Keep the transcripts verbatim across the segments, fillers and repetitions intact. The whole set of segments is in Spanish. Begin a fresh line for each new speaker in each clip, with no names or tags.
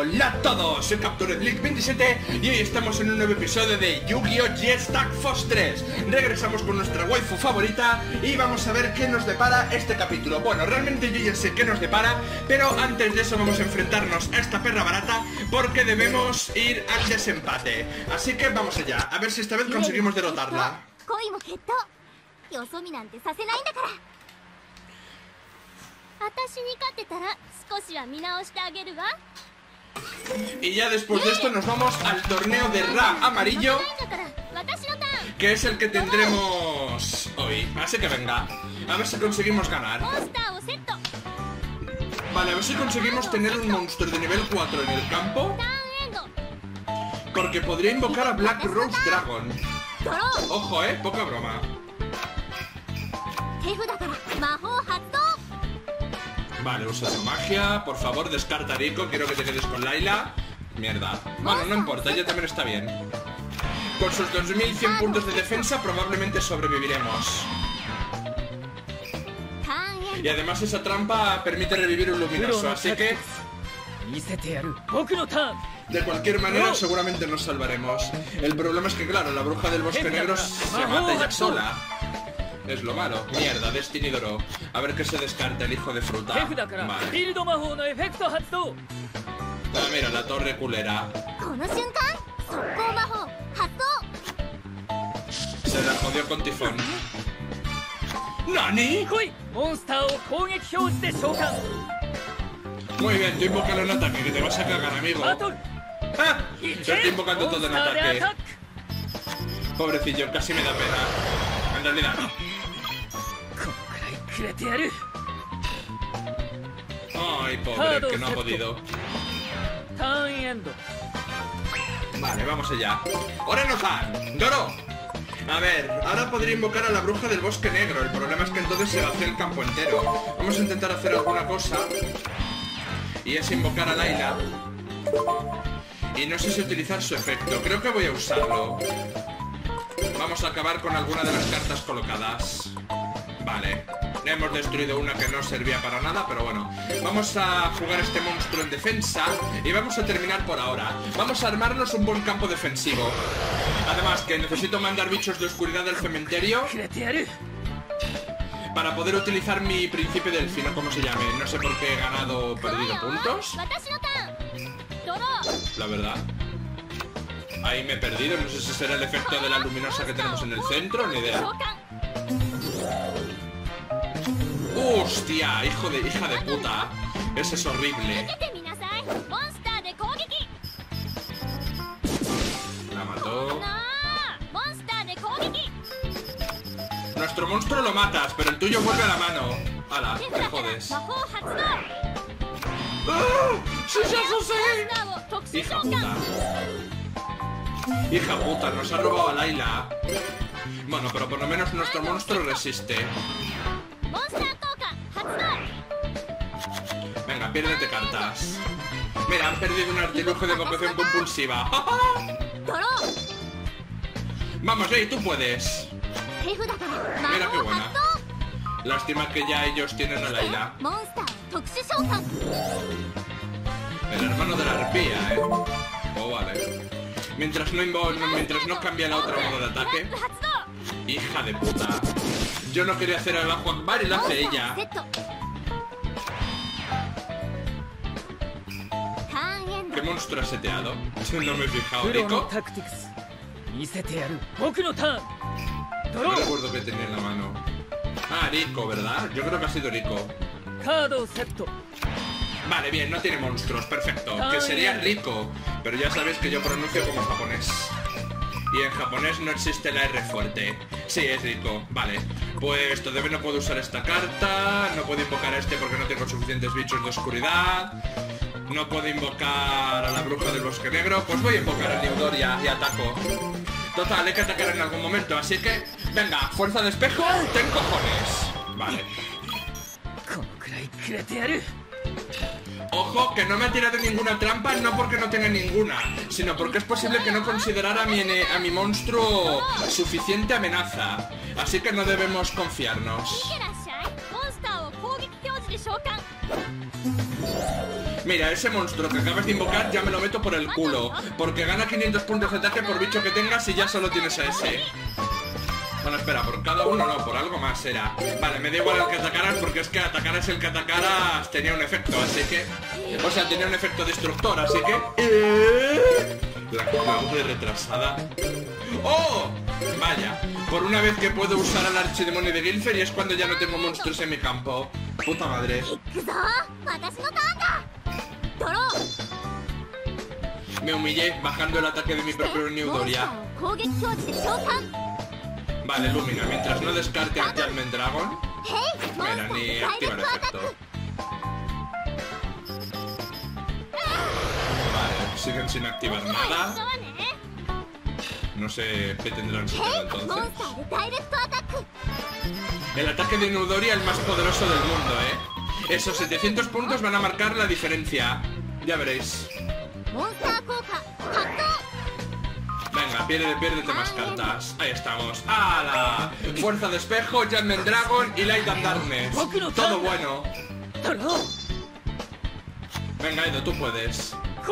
Hola a todos, soy Captured League veintisiete y hoy estamos en un nuevo episodio de Yu-Gi-Oh! J-Stack Force tres. Regresamos con nuestra waifu favorita y vamos a ver qué nos depara este capítulo. Bueno, realmente yo ya sé qué nos depara, pero antes de eso vamos a enfrentarnos a esta perra barata porque debemos ir al desempate. Así que vamos allá, a ver si esta vez conseguimos derrotarla. Y ya después de esto nos vamos al torneo de Ra amarillo, que es el que tendremos hoy. Así que venga, a ver si conseguimos ganar. Vale, a ver si conseguimos tener un monstruo de nivel cuatro en el campo, porque podría invocar a Black Rose Dragon. Ojo, eh, poca broma. Vale, usa su magia. Por favor, descarta a Rico. Quiero que te quedes con Layla. Mierda. Bueno, no importa, ella también está bien. Con sus dos mil cien puntos de defensa probablemente sobreviviremos. Y además esa trampa permite revivir un luminoso, así que... de cualquier manera seguramente nos salvaremos. El problema es que, claro, la bruja del bosque negro se mata ella sola. Es lo malo. Mierda, Destiny Doro. A ver qué se descarta el hijo de fruta. Vale. Ah, mira, la torre culera. Se la jodió con tifón. ¿Nani? Muy bien, tú invócalo en ataque, que te vas a cagar, amigo. ¡Ah! Te estoy invocando todo en ataque. Pobrecillo, casi me da pena. En realidad no. Ay, pobre, que no ha podido. Vale, vamos allá. ¡Orenozan! ¡Doro! A ver, ahora podría invocar a la bruja del bosque negro. El problema es que entonces se va a hacer el campo entero. Vamos a intentar hacer alguna cosa, y es invocar a Layla. Y no sé si utilizar su efecto. Creo que voy a usarlo. Vamos a acabar con alguna de las cartas colocadas. Vale, hemos destruido una que no servía para nada, pero bueno. Vamos a jugar este monstruo en defensa y vamos a terminar por ahora. Vamos a armarnos un buen campo defensivo. Además que necesito mandar bichos de oscuridad al cementerio para poder utilizar mi principio delfino, como se llame. No sé por qué he ganado o perdido puntos, la verdad. Ahí me he perdido, no sé si será el efecto de la luminosa que tenemos en el centro, ni idea. ¡Hostia! Hijo de hija de puta. Ese es horrible. La mató. Nuestro monstruo lo matas, pero el tuyo vuelve a la mano. ¡Hala! ¡Me jodes! ¡Ah! ¡Sí, sí, sí, sí! ¡Hija puta! ¡Hija puta! Nos ha robado a Layla. Bueno, pero por lo menos nuestro monstruo resiste. Venga, piérdete cartas. Mira, han perdido un artilugio de evocación compulsiva. Vamos, Rey, tú puedes. Mira qué buena. Lástima que ya ellos tienen a Layla. El hermano de la arpía, eh. Oh, vale. Mientras no, mientras no cambia la otra modo de ataque. Hija de puta. Yo no quería hacer el Allahu Akbar y lo hace ella. ¿Qué monstruo ha seteado? No me he fijado. ¿Rico? No recuerdo que tenía en la mano. Ah, Rico, ¿verdad? Yo creo que ha sido Rico. Vale, bien, no tiene monstruos, perfecto. Que sería Rico, pero ya sabéis que yo pronuncio como japonés. Y en japonés no existe la R fuerte. Sí, es Rico, vale. Pues todavía no puedo usar esta carta. No puedo invocar a este porque no tengo suficientes bichos de oscuridad. No puedo invocar a la bruja del bosque negro. Pues voy a invocar a Leodoria y ataco. Total, hay que atacar en algún momento, así que... venga, fuerza de espejo, ten cojones. Vale. Ojo, que no me ha tirado ninguna trampa, no porque no tenga ninguna, sino porque es posible que no considerara a mi, a mi monstruo suficiente amenaza. Así que no debemos confiarnos. Mira, ese monstruo que acabas de invocar ya me lo meto por el culo, porque gana quinientos puntos de ataque por bicho que tengas y ya solo tienes a ese. Bueno, espera, por cada uno no, por algo más era. Vale, me da igual el que atacaras porque es que atacaras el que atacaras tenía un efecto, así que... O sea, tenía un efecto destructor, así que... La, la voz de retrasada. ¡Oh! Vaya, por una vez que puedo usar al archidemonio de Guilfer y es cuando ya no tengo monstruos en mi campo. Puta madre. Me humillé bajando el ataque de mi propio Neudoria. Vale, Lumina, mientras no descarte a Judgment Dragon. Mira, ni activa el efecto. Vale, siguen sin activar nada. No sé qué tendrán siquiera entonces. El ataque de Neudoria, el más poderoso del mundo, ¿eh? Esos setecientos puntos van a marcar la diferencia. Ya veréis. Venga, pierde, piérdete más cartas. Ahí estamos. ¡Hala! Fuerza de espejo, Judgment Dragon y Light and Darkness. Todo bueno. Venga, Edo, tú puedes.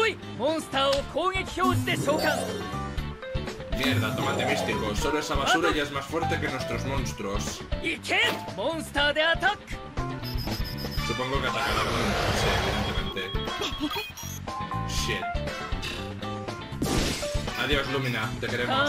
Mierda, tomate místico. Solo esa basura ya es más fuerte que nuestros monstruos. Supongo que atacará con un pase, evidentemente. Shit. Adiós, Lumina, te queremos.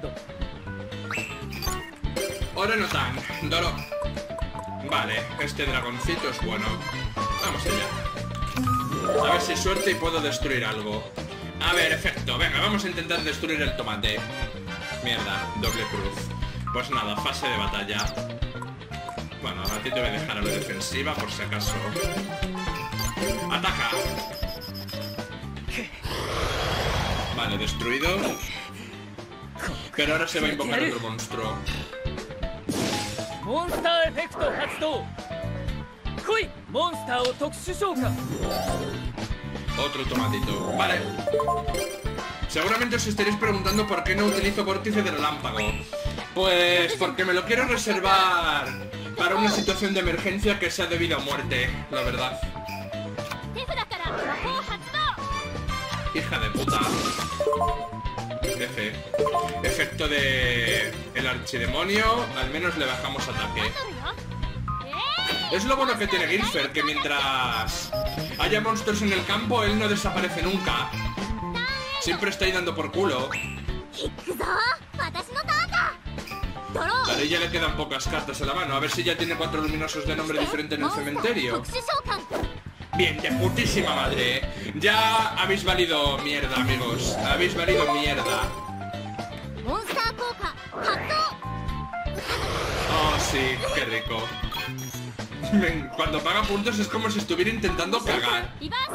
Ahora no tan. Doro. Vale, este dragoncito es bueno. Vamos allá. A ver si es suerte y puedo destruir algo. A ver, efecto. Venga, vamos a intentar destruir el tomate. Mierda, doble cruz. Pues nada, fase de batalla. Bueno, a ti te voy a dejar a la defensiva por si acaso. ¡Ataca! Vale, destruido. Pero ahora se va a invocar otro monstruo. Otro tomatito. Vale. Seguramente os estaréis preguntando por qué no utilizo vórtice de relámpago. Pues porque me lo quiero reservar para una situación de emergencia que sea de vida o muerte, la verdad. Hija de puta. F. Efecto de... el archidemonio. Al menos le bajamos ataque. Es lo bueno que tiene Guilfer, que mientras haya monstruos en el campo, él no desaparece nunca. Siempre está ahí dando por culo. Vale, ya le quedan pocas cartas en la mano. A ver si ya tiene cuatro luminosos de nombre diferente en el cementerio. Bien, de putísima madre. Ya habéis valido mierda, amigos. Habéis valido mierda. Oh, sí, qué rico. Cuando paga puntos es como si estuviera intentando cagar.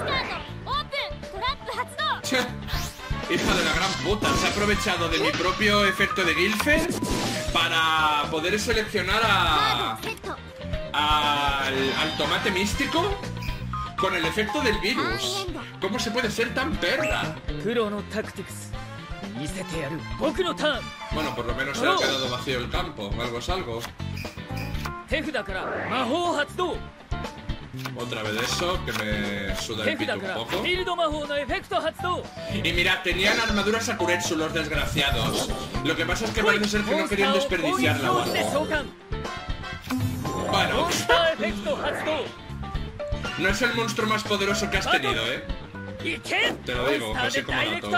Hija de la gran puta, se ha aprovechado de mi propio efecto de Guilfer para poder seleccionar a, a al, al tomate místico con el efecto del virus. ¿Cómo se puede ser tan perra? Bueno, por lo menos se ha quedado vacío el campo. Algo es algo. Otra vez eso, que me suda el pito un poco. Y mirad, tenían armaduras Sakuretsu los desgraciados. Lo que pasa es que parece ser que no querían desperdiciarla abajo. Bueno. No es el monstruo más poderoso que has tenido, ¿eh? Te lo digo, así como dato.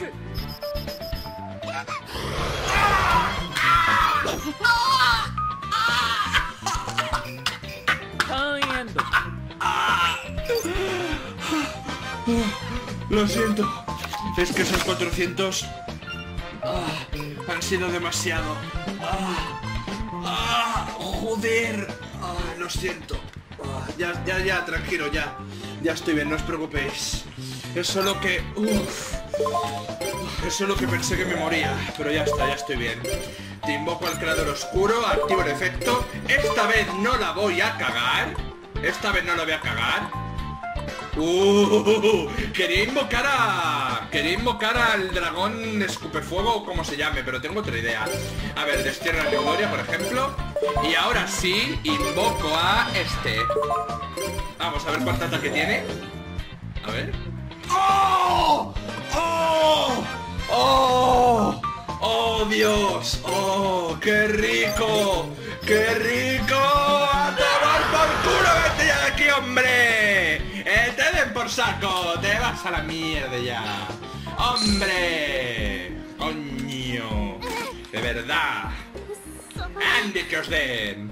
Lo siento. Es que esos cuatrocientos ah, han sido demasiado. Ah, ah, joder. Ah, lo siento. Ah, ya, ya, ya, tranquilo, ya. Ya estoy bien, no os preocupéis. Es solo que... Uf, es solo que pensé que me moría. Pero ya está, ya estoy bien. Te invoco al creador oscuro, activo el efecto. Esta vez no la voy a cagar. Esta vez no la voy a cagar. Uh, quería invocar a... Quería invocar al dragón escupefuego o como se llame, pero tengo otra idea. A ver, destierra a Neudoria, por ejemplo. Y ahora sí, invoco a este. Vamos a ver cuánto ataque tiene. A ver. ¡Oh! ¡Oh! ¡Oh! ¡Oh, Dios! ¡Oh, qué rico! ¡Qué rico! ¡A tomar por culo! ¡Vete ya de aquí, hombre! ¡Eh, te den por saco! ¡Te vas a la mierda ya! ¡Hombre! ¡Coño! ¡De verdad! ¡Ande que os den!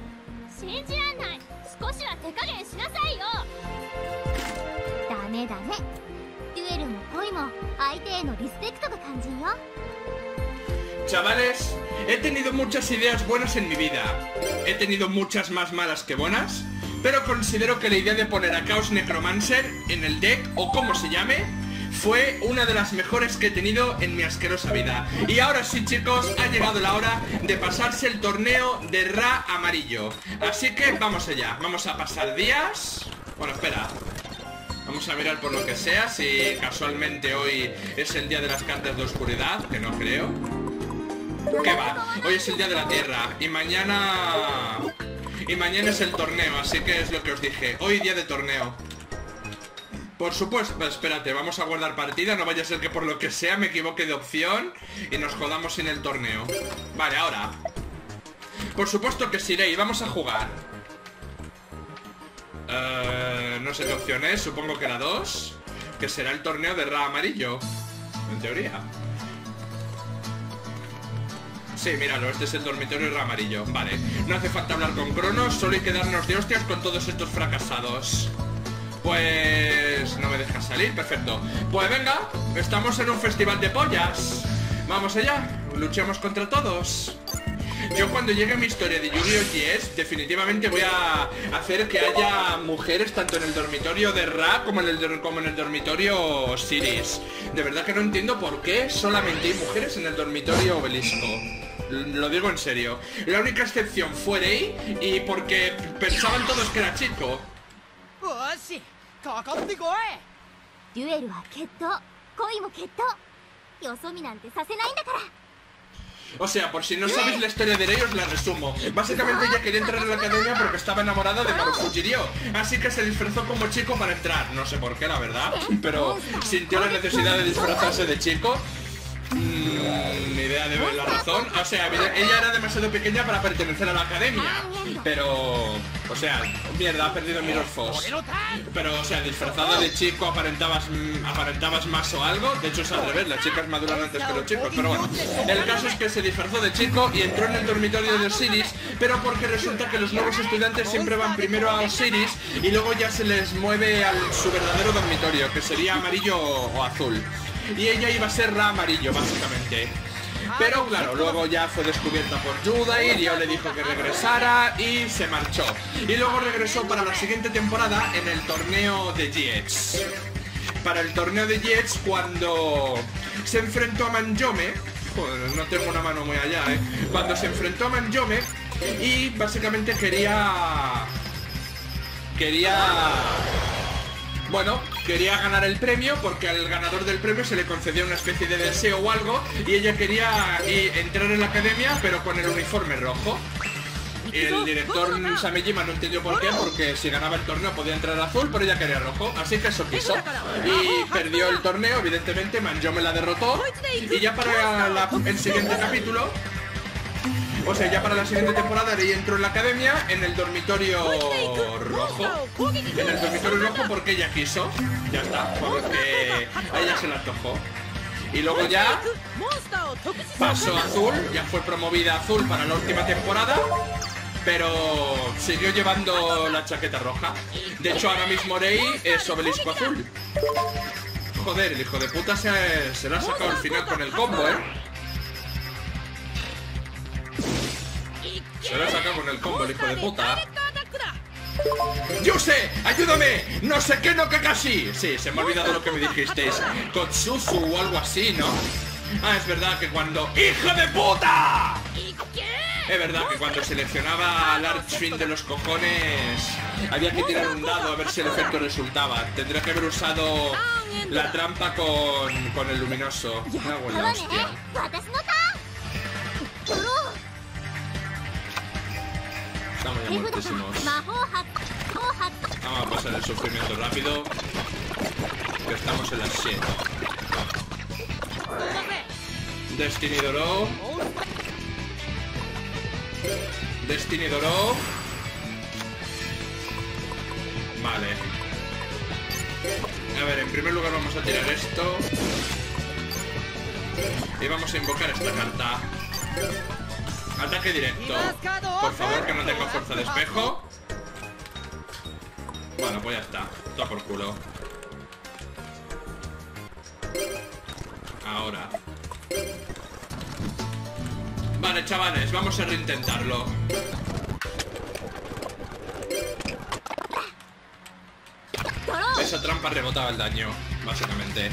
Chavales, he tenido muchas ideas buenas en mi vida. He tenido muchas más malas que buenas, pero considero que la idea de poner a Chaos Necromancer en el deck, o como se llame, fue una de las mejores que he tenido en mi asquerosa vida. Y ahora sí, chicos, ha llegado la hora de pasarse el torneo de Ra amarillo. Así que vamos allá, vamos a pasar días. Bueno, espera, vamos a mirar por lo que sea, si casualmente hoy es el día de las cartas de oscuridad, que no creo. ¿Qué va? Hoy es el día de la tierra y mañana... Y mañana es el torneo, así que es lo que os dije. Hoy día de torneo. Por supuesto, pues espérate, vamos a guardar partida. No vaya a ser que por lo que sea me equivoque de opción y nos jodamos sin el torneo. Vale, ahora. Por supuesto que sí, Rey, vamos a jugar. Uh, no sé qué opción es, supongo que la dos. Que será el torneo de Ra amarillo, en teoría. Sí, míralo, este es el dormitorio de Ra amarillo. Vale, no hace falta hablar con Cronos, solo hay que darnos de hostias con todos estos fracasados. Pues... no me dejas salir, perfecto. Pues venga, estamos en un festival de pollas. Vamos allá, luchemos contra todos. Yo cuando llegue mi historia de Yu-Gi-Oh! G S, definitivamente voy a hacer que haya mujeres tanto en el dormitorio de Ra como en el, como en el dormitorio Osiris. De verdad que no entiendo por qué solamente hay mujeres en el dormitorio Obelisco. Lo digo en serio. La única excepción fue Rei, y porque pensaban todos que era chico. O sea, por si no sabéis la historia de Rei, os la resumo. Básicamente ella quería entrar en la academia porque estaba enamorada de Marufuji Ryo, así que se disfrazó como chico para entrar. No sé por qué, la verdad, pero sintió la necesidad de disfrazarse de chico. Mm, ni idea de la razón. O sea, ella era demasiado pequeña para pertenecer a la academia. Pero... o sea, mierda, ha perdido Mirror Force. Pero, o sea, disfrazada de chico aparentabas, aparentabas más o algo. De hecho es al revés, las chicas maduran antes que los chicos. Pero bueno, el caso es que se disfrazó de chico y entró en el dormitorio de Osiris. Pero porque resulta que los nuevos estudiantes siempre van primero a Osiris y luego ya se les mueve a su verdadero dormitorio, que sería amarillo o azul. Y ella iba a ser Ra amarillo, básicamente. Pero claro, luego ya fue descubierta por Judair, Ryo le dijo que regresara y se marchó. Y luego regresó para la siguiente temporada en el torneo de Jets. Para el torneo de Jets, cuando se enfrentó a Manjome. Joder, no tengo una mano muy allá, eh. Cuando se enfrentó a Manjome y básicamente quería... Quería... Bueno, quería ganar el premio porque al ganador del premio se le concedía una especie de deseo o algo. Y ella quería y, entrar en la academia pero con el uniforme rojo. Y el director Samejima no entendió por qué, porque si ganaba el torneo podía entrar azul, pero ella quería rojo, así que eso quiso. Y perdió el torneo, evidentemente, Manjome la derrotó. Y ya para la, el siguiente capítulo, o sea, ya para la siguiente temporada, Rei entró en la academia en el dormitorio rojo. En el dormitorio rojo porque ella quiso. Ya está, porque a ella se la antojó. Y luego ya pasó a azul, ya fue promovida a azul para la última temporada, pero siguió llevando la chaqueta roja. De hecho, ahora mismo Rei es Obelisco azul. Joder, el hijo de puta se, se lo ha sacado al final con el combo, ¿eh? Se lo ha sacado con el combo el hijo de puta. ¡Yo sé! ¡Ayúdame! ¡No sé qué, no que casi! Sí, se me ha olvidado lo que me dijisteis. Kotsuzu o algo así, ¿no? Ah, es verdad que cuando... ¡hijo de puta! Es verdad que cuando seleccionaba al Archfiend de los cojones había que tirar un dado a ver si el efecto resultaba. Tendría que haber usado la trampa con, con el luminoso. Me hago en la hostia. Estamos ya muertísimos. Vamos a pasar el sufrimiento rápido, que estamos en las siete. Destiny Doro. Destiny Doro. Vale. A ver, en primer lugar vamos a tirar esto. Y vamos a invocar esta carta. Ataque directo. Por favor, que no tenga fuerza de espejo. Bueno, pues ya está. Todo por culo. Ahora. Vale, chavales, vamos a reintentarlo. Esa trampa rebotaba el daño, básicamente.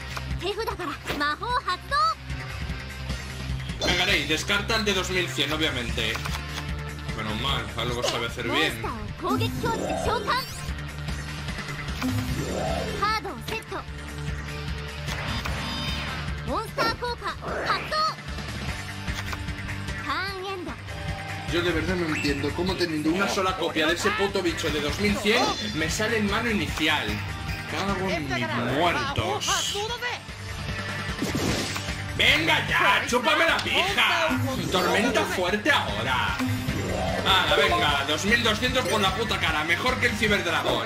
Cagarei, descarta el de dos mil cien, obviamente. Menos mal, algo sabe hacer bien. Yo de verdad no entiendo cómo teniendo una sola copia de ese puto bicho de dos mil cien me sale en mano inicial. Cago en mis muertos. ¡Venga ya! ¡Chúpame la pija! ¡Tormenta fuerte ahora! ¡Hala, venga! dos mil doscientos por la puta cara. Mejor que el ciberdragón.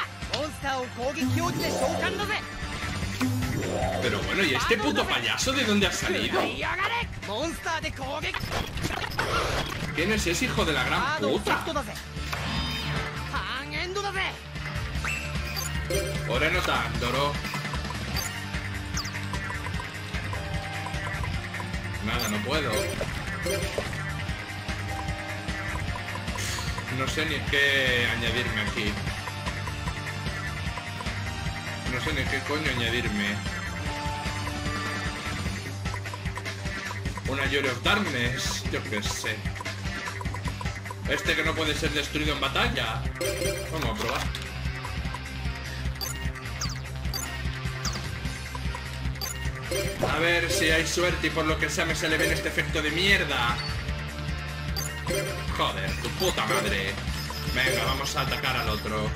Pero bueno, ¿y este puto payaso de dónde ha salido? ¿Quién es ese hijo de la gran puta? Oreno-tan, Doro. Nada, no puedo. No sé ni qué añadirme aquí. No sé ni qué coño añadirme. Una Yuri of Darkness, yo qué sé. Este que no puede ser destruido en batalla. Vamos a probar. A ver si hay suerte y por lo que sea me sale bien este efecto de mierda. Joder, tu puta madre. Venga, vamos a atacar al otro.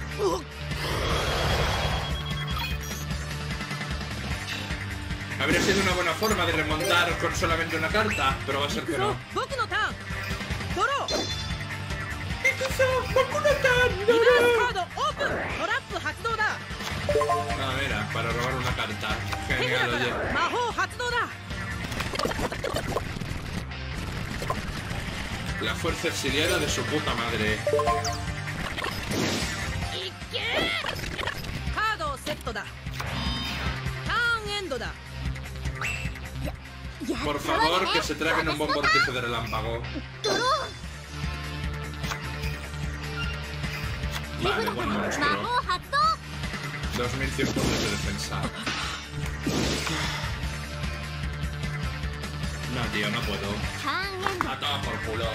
Habría sido una buena forma de remontar con solamente una carta, pero va a ser que no. Ah, mira, para robar una carta. Genial, oye. La fuerza exiliada de su puta madre. Por favor, que se traigan un buen vórtice de relámpago. Vale, buen monstruo. dos mil cien puntos de defensa. No, tío, no puedo. A todo por culo.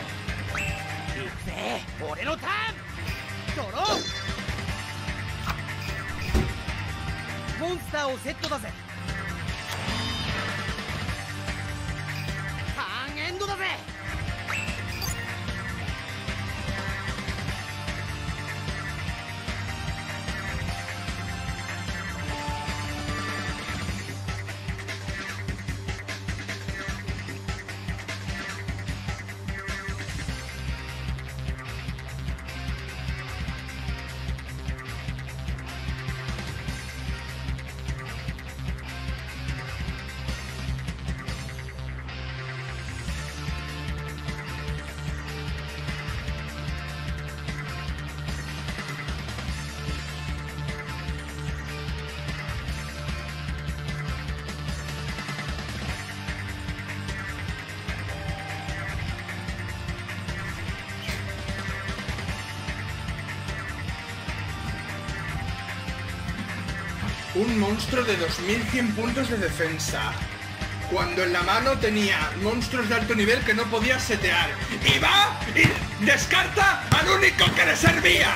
Un monstruo de dos mil cien puntos de defensa. Cuando en la mano tenía monstruos de alto nivel que no podía setear. Y va y descarta al único que le servía.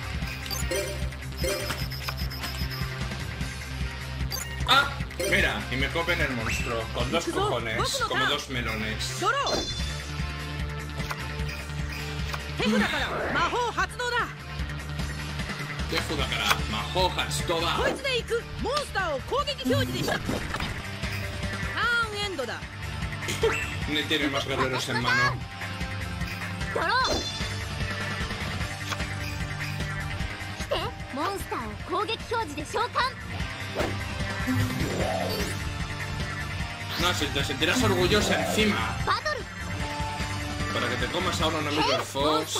Ah, mira. Y me copen el monstruo, con dos cojones, como dos melones. Tefu da kara, mahou hatsutou da. Ni tiene más guerreros en mano. No, si te sentirás orgullosa encima. Para que te comas ahora una Mega Force.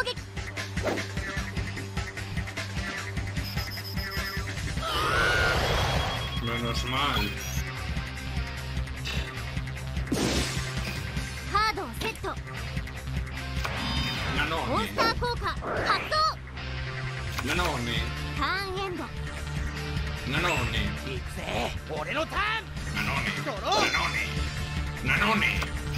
Menos mal. Nanone. Nanone. Nanone. Nanone. Nanone. Nanone.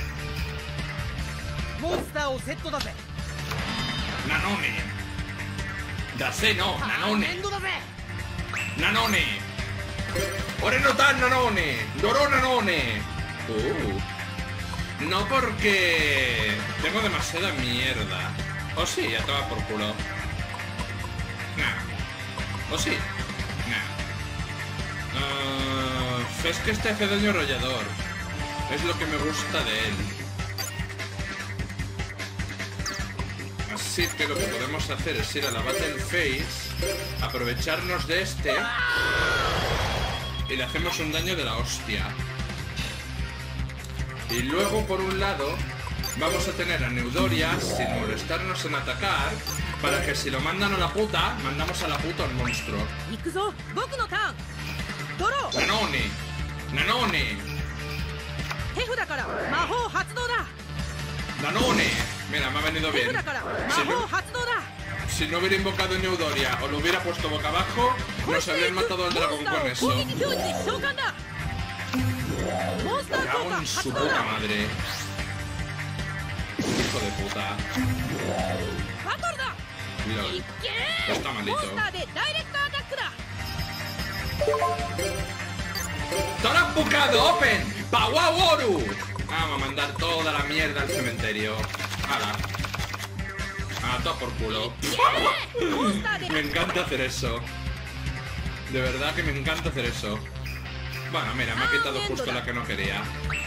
Nanone. Dase no, Nanone. Nanone. Ore no tan Nanone. Doro Nanone. Uh. No porque tengo demasiada mierda. O sí, a tomar por culo. Nah. O sí. Nah. Uh, es que este hace daño rollador. Es lo que me gusta de él. Así que lo que podemos hacer es ir a la Battle Phase, aprovecharnos de este y le hacemos un daño de la hostia. Y luego, por un lado, vamos a tener a Neudoria sin molestarnos en atacar, para que si lo mandan a la puta, mandamos a la puta al monstruo. ¡Nanone! ¡Nanone! ¡Nanone! Mira, me ha venido bien. Si no, si no hubiera invocado Neudoria o lo hubiera puesto boca abajo, nos habrían matado al dragón con eso. Me cago en su puta madre. Hijo de puta. Lol. Está malito. ¡Torapucado Open! ¡Pawaworu! Vamos a mandar toda la mierda al cementerio. ¡Hala! A todo por culo. Me encanta hacer eso. De verdad que me encanta hacer eso. Bueno, mira, me ha quitado justo la que no quería.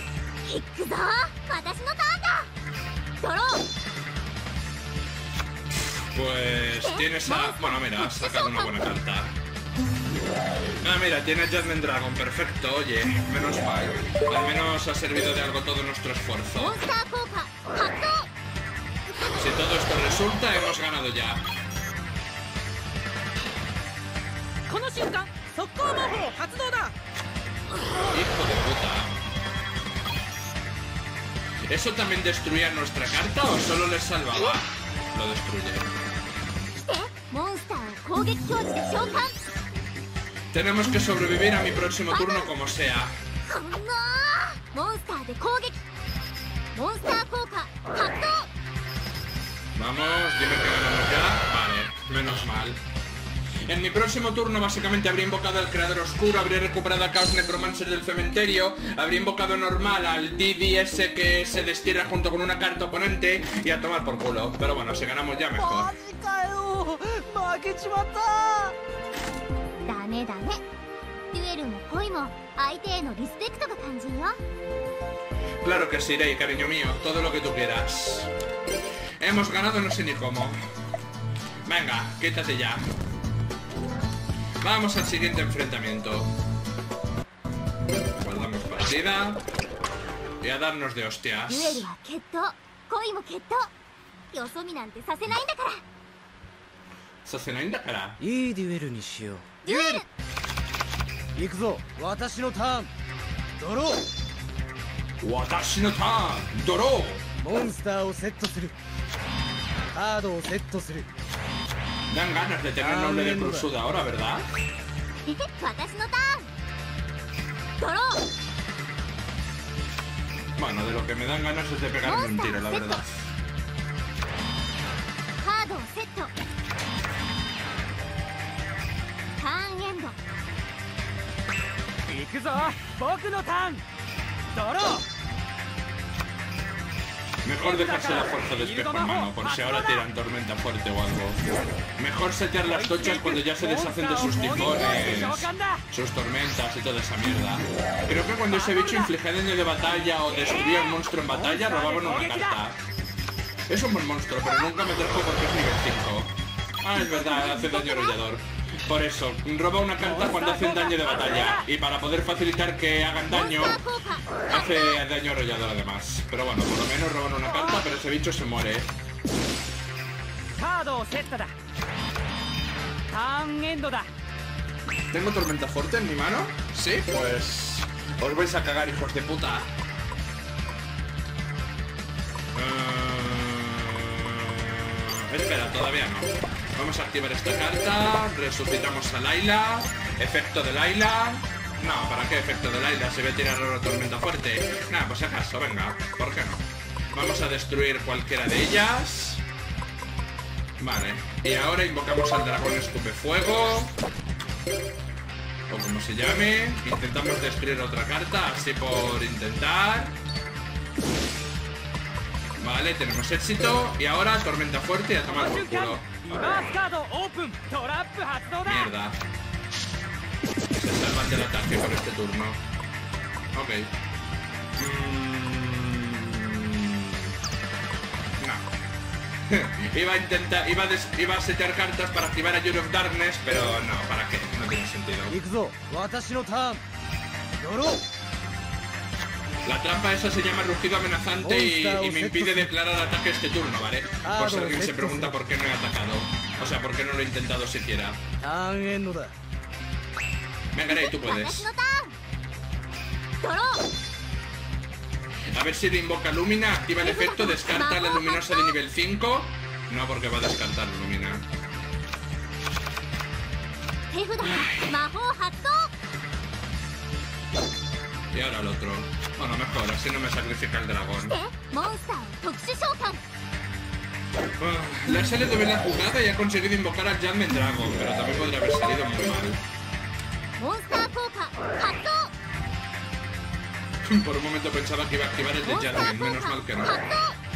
Pues tienes a... Bueno, mira, has sacado una buena carta. Ah, mira, tiene Judgment Dragon, perfecto, oye, menos mal. Al menos ha servido de algo todo nuestro esfuerzo. Si todo esto resulta, hemos ganado ya. Hijo de puta. ¿Eso también destruía nuestra carta o solo les salvaba? Lo destruye. Tenemos que sobrevivir a mi próximo turno como sea. Vamos, dime que ganamos ya. Vale, menos mal. En mi próximo turno básicamente habría invocado al Creador Oscuro, habría recuperado a Chaos Necromancer del cementerio, habría invocado normal al D D S que se destierra junto con una carta oponente y a tomar por culo. Pero bueno, si ganamos ya mejor. Claro que sí, Rey, cariño mío, todo lo que tú quieras. Hemos ganado no sé ni cómo. Venga, quítate ya. Vamos al siguiente enfrentamiento. Guardamos partida. Y a darnos de hostias. ¿Sasenai da cara?
Y duelo ni shiyou. Duelo. Ikuzo, watashi no turn. Doro.
Watashi no turn. Doro.
Monster o setto suru. Card o setto suru.
Dan ganas de tener nombre de Crusuda ahora, ¿verdad? Bueno, de lo que me dan ganas es de pegarme un tiro, la verdad.
くぞ僕のターンドロー
Mejor dejarse la fuerza de espejo en mano, por si ahora tiran tormenta fuerte o algo. Mejor setear las tochas cuando ya se deshacen de sus tifones, sus tormentas y toda esa mierda. Creo que cuando ese bicho infligía daño de batalla o destruía un monstruo en batalla, robaban una carta. Es un buen monstruo, pero nunca me trajo porque es nivel cinco. Ah, es verdad, hace daño arrollador. Por eso, roba una carta cuando hacen daño de batalla. Y para poder facilitar que hagan daño, hace daño arrollador además. Pero bueno, por lo menos roban una carta, pero ese bicho se muere. ¿Tengo tormenta fuerte en mi mano? Sí, pues... os vais a cagar, hijos de puta. Uh... Espera, todavía no. Vamos a activar esta carta. Resucitamos a Layla. Efecto de Layla. No, ¿para qué efecto de Layla? Se ve tirar la tormenta fuerte. Nada, pues acaso, venga, ¿por qué no? Vamos a destruir cualquiera de ellas. Vale, y ahora invocamos al dragón escupe fuego, o como se llame. Intentamos destruir otra carta, así por intentar. Vale, tenemos éxito. Y ahora tormenta fuerte y a tomar por culo. Mierda. Se salvan del ataque por este turno. Ok. Mm... No. Iba a intentar, iba a, des, iba a setear cartas para activar a Jewel of Darkness, pero no, ¿para qué? No tiene sentido. La trampa esa se llama rugido amenazante y, y me impide declarar ataque este turno, ¿vale? Por si alguien se pregunta por qué no he atacado. O sea, por qué no lo he intentado siquiera. Venga, Rey, tú puedes. A ver si le invoca Lumina, activa el efecto, descarta la luminosa de nivel cinco. No, porque va a descartar Lumina. Y ahora el otro. Bueno, mejor, así no me sacrifica el dragón. Uh, le ha salido bien la jugada y ha conseguido invocar al Judgment Dragon, pero también podría haber salido muy mal. Por un momento pensaba que iba a activar el de Judgment, menos mal que no. F.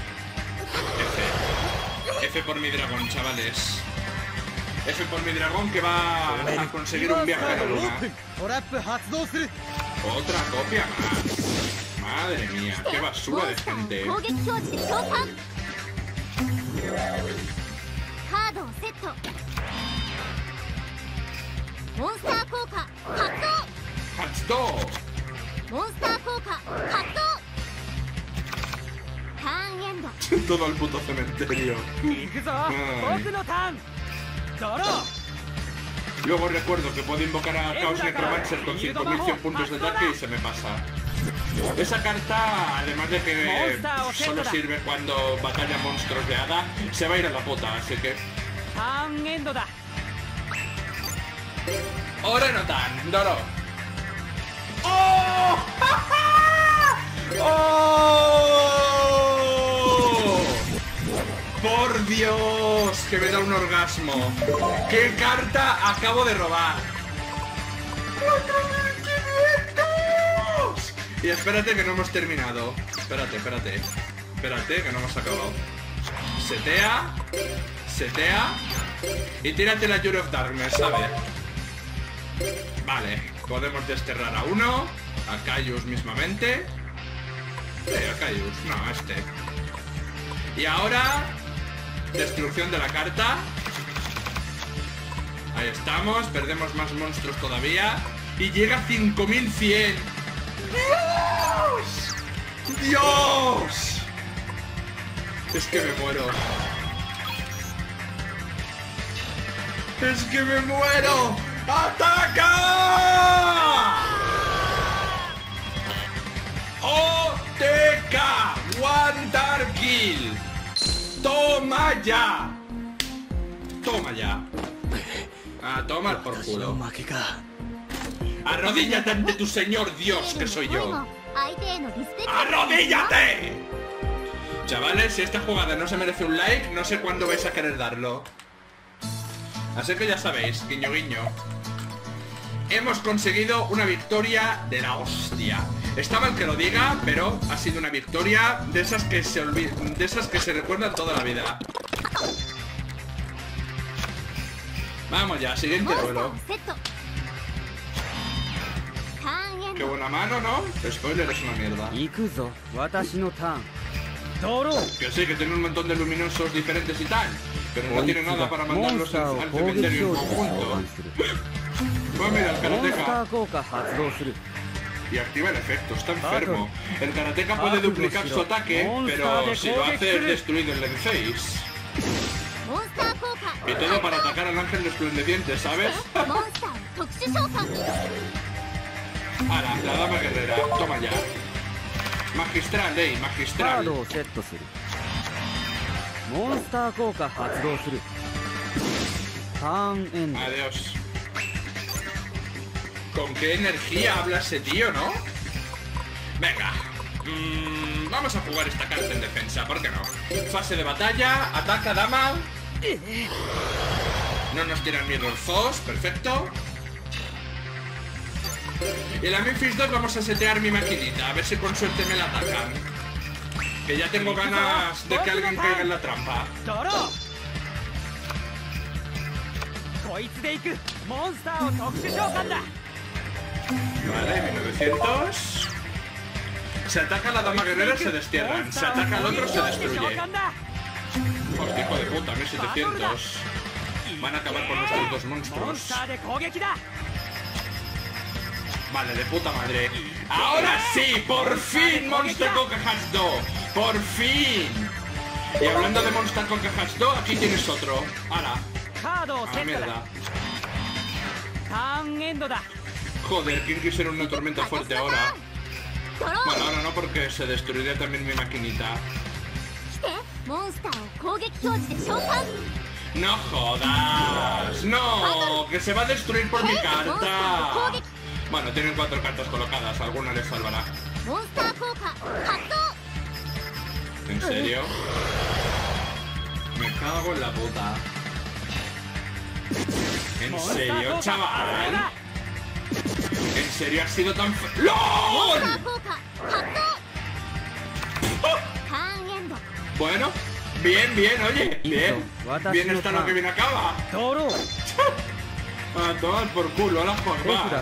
F por mi dragón, chavales. F por mi dragón que va a conseguir un viaje a la luna. Otra copia más. Madre mía, qué basura de gente. ¡Hatsudo! Todo el puto cementerio. Luego recuerdo que puedo invocar a Chaos Necromancer con cinco mil cien puntos de ataque y se me pasa. Esa carta, además de que solo sirve cuando batalla monstruos de hada, se va a ir a la puta, así que... Ahora no tan, Doro. ¡Oh! ¡Oh! ¡Por Dios! Que me da un orgasmo. ¿Qué carta acabo de robar? ¡cuatro mil quinientos! Y espérate que no hemos terminado. Espérate, espérate. Espérate que no hemos acabado. Setea. Setea. Y tírate la Jewel of Darkness, ¿sabes? Vale. Podemos desterrar a uno. A Caius mismamente. Eh, a Caius. No, a este. Y ahora... destrucción de la carta. Ahí estamos. Perdemos más monstruos todavía. Y llega a cinco mil cien. ¡Dios! ¡Dios! Es que me muero. ¡Es que me muero! ¡Ataca! ¡O T K! ¡One Dark Kill! ¡Toma ya! ¡Toma ya! A tomar por culo. ¡Arrodíllate ante tu señor Dios, que soy yo! ¡Arrodíllate! Chavales, si esta jugada no se merece un like, no sé cuándo vais a querer darlo. Así que ya sabéis, guiño guiño. hemos conseguido una victoria de la hostia. Está mal que lo diga, pero ha sido una victoria de esas que se olvidan, de esas que se recuerdan toda la vida. Vamos ya, siguiente duelo. Qué buena mano, ¿no? Spoiler, es una mierda. Que sí, que tiene un montón de luminosos diferentes y tal, pero no tiene nada para mandarlos al al cementerio en conjunto. Pues mira, el karateka. Y activa el efecto, está enfermo. El karateka puede duplicar su ataque, pero si lo hace es destruido el Lenface. Y todo para atacar al ángel resplandeciente, ¿sabes? Ahora, la dama guerrera, toma ya. Magistral, ey, magistral. Adiós. ¿Con qué energía habla ese tío, no? Venga. Mm, vamos a jugar esta carta en defensa, ¿por qué no? Fase de batalla, ataca, dama. No nos tiran miedo el Foss, perfecto. Y en la Memphis dos vamos a setear mi maquinita, a ver si con suerte me la atacan. Que ya tengo ganas de que alguien caiga en la trampa. Vale, mil novecientos. Se ataca a la dama guerrera, se destierran. Se ataca al otro, se destruye. Hostia, hijo de puta, mil setecientos. Van a acabar con nuestros dos monstruos. Vale, de puta madre. ¡Ahora sí! ¡Por fin, Monster Coca Hatch dos! ¡Por fin! Y hablando de Monster Coca Hatch dos, aquí tienes otro. ¡Hala! ¡A la mierda! Joder, ¿quién quisiera una tormenta fuerte ahora? Bueno, ahora no, porque se destruiría también mi maquinita. ¡No jodas! ¡No! ¡Que se va a destruir por mi carta! Bueno, tienen cuatro cartas colocadas, alguna les salvará. ¿En serio? Me cago en la puta. ¿En serio, chaval? ¿En serio ha sido tan fe... ¡LOL! Bueno, bien, bien, oye, bien. Bien está lo que bien acaba. A tomar por culo, a la forma.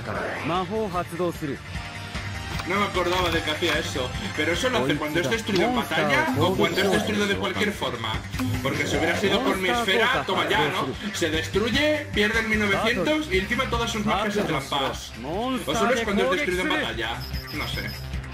No me acordaba de que hacía eso. Pero eso lo hace cuando es destruido en batalla o cuando es destruido de cualquier forma. Porque si hubiera sido con mi esfera, toma ya, ¿no? Se destruye, pierden mil novecientos y encima todas sus magias y trampas. O solo es cuando es destruido en batalla. No sé.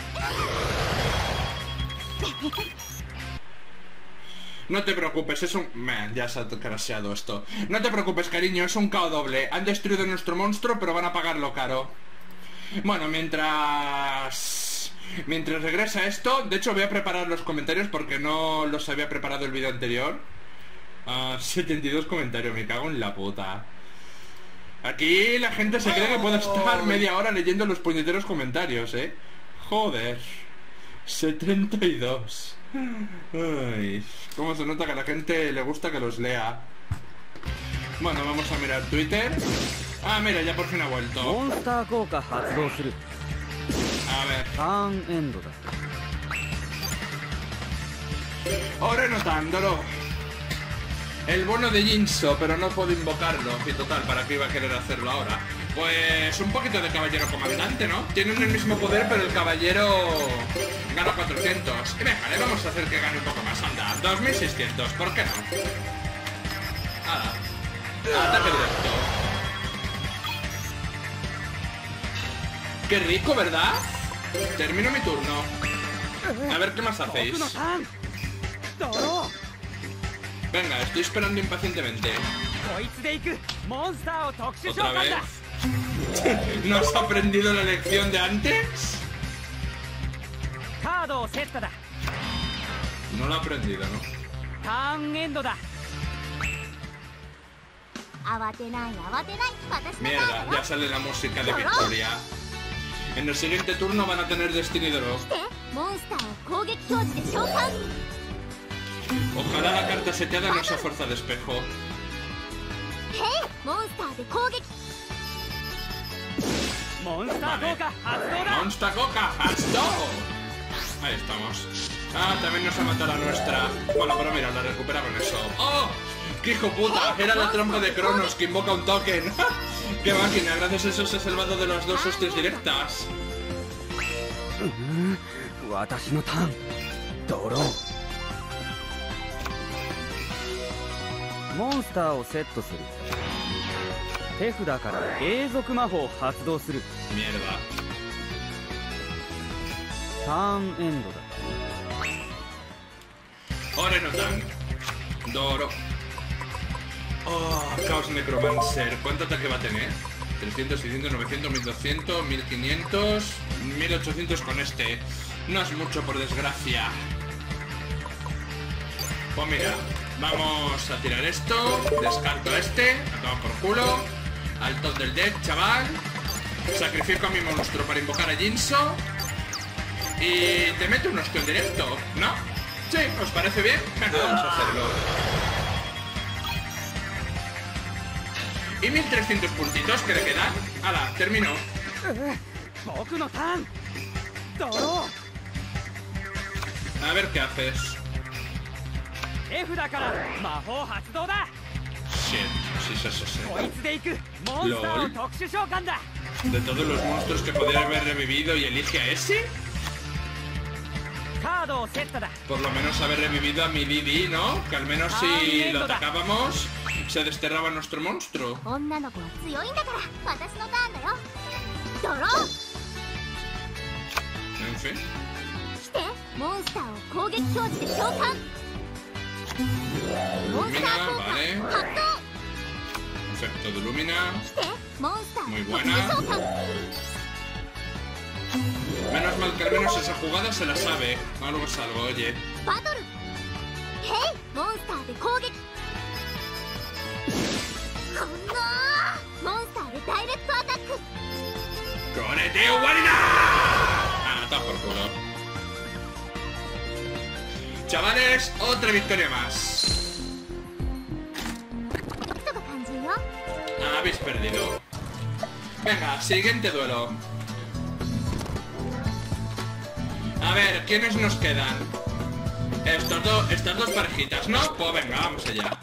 No te preocupes, es un... Man, ya se ha crasheado esto. No te preocupes, cariño, es un K O doble. Han destruido nuestro monstruo, pero van a pagarlo caro. Bueno, mientras... Mientras regresa esto... De hecho, voy a preparar los comentarios porque no los había preparado el vídeo anterior. Uh, setenta y dos comentarios, me cago en la puta. Aquí la gente se cree que puede estar media hora leyendo los puñeteros comentarios, ¿eh? Joder. setenta y dos. Ay, cómo se nota que a la gente le gusta que los lea. Bueno, vamos a mirar Twitter. Ah, mira, ya por fin ha vuelto. A ver. Ahora notándolo. El bono de Jinso, pero no puedo invocarlo. Y total, ¿para qué iba a querer hacerlo ahora? Pues un poquito de caballero comandante, ¿no? Tienen el mismo poder, pero el caballero gana cuatrocientos. Y venga, le vamos a hacer que gane un poco más. Anda, dos mil seiscientos, ¿por qué no? Nada. Ataque directo. Qué rico, ¿verdad? Termino mi turno. A ver qué más hacéis. Venga, estoy esperando impacientemente. ¿Otra vez? ¿No has aprendido la lección de antes? No lo he aprendido, ¿no? Mierda, ya sale la música de victoria. En el siguiente turno van a tener Destiny Draw. Ojalá la carta seteada no sea fuerza de espejo. Vale. Monster Coca, ¡Hasta! Ahí estamos. Ah, también nos ha matado la nuestra. Bueno, pero mira, la recupera con eso. ¡Oh! ¡Qué hijo puta! Era la trampa de Cronos que invoca un token. ¡Qué máquina! Gracias a eso se ha salvado de las dos hostias directas.
私のターンドローモンスターをセットする手札から永続魔法を発動する
Mierda.
ターンエンドだ
Orenotan. Doro. Oh, Chaos Necromancer. ¿Cuánto ataque va a tener? trescientos, seiscientos, novecientos, mil doscientos, mil quinientos, mil ochocientos con este. No es mucho, por desgracia. Pues mira, vamos a tirar esto. Descarto este. A tomar por culo. Al top del deck, chaval. Sacrifico a mi monstruo para invocar a Jinso. Y te meto un osteo en directo, ¿no? Sí, ¿os parece bien? Vamos a hacerlo. ¿Y mil trescientos puntitos que le quedan? ¡Hala! Termino. A ver qué haces. Shit, sí, sí, sí, sí. LOL. De todos los monstruos que podría haber revivido y elige a ese. Por lo menos haber revivido a mi Didi, ¿no? Que al menos si lo atacábamos se desterraba nuestro monstruo. En fin. Lumina, vale. Efecto de Lumina. Muy buena. Menos mal que al menos esa jugada se la sabe. Algo es algo, oye. ¡Coreteo, guarida! Ah, está por culo. Chavales, otra victoria más. Ah, habéis perdido. Venga, siguiente duelo. A ver, ¿quiénes nos quedan? Estos dos, estas dos parejitas, ¿no? Pues venga, vamos allá.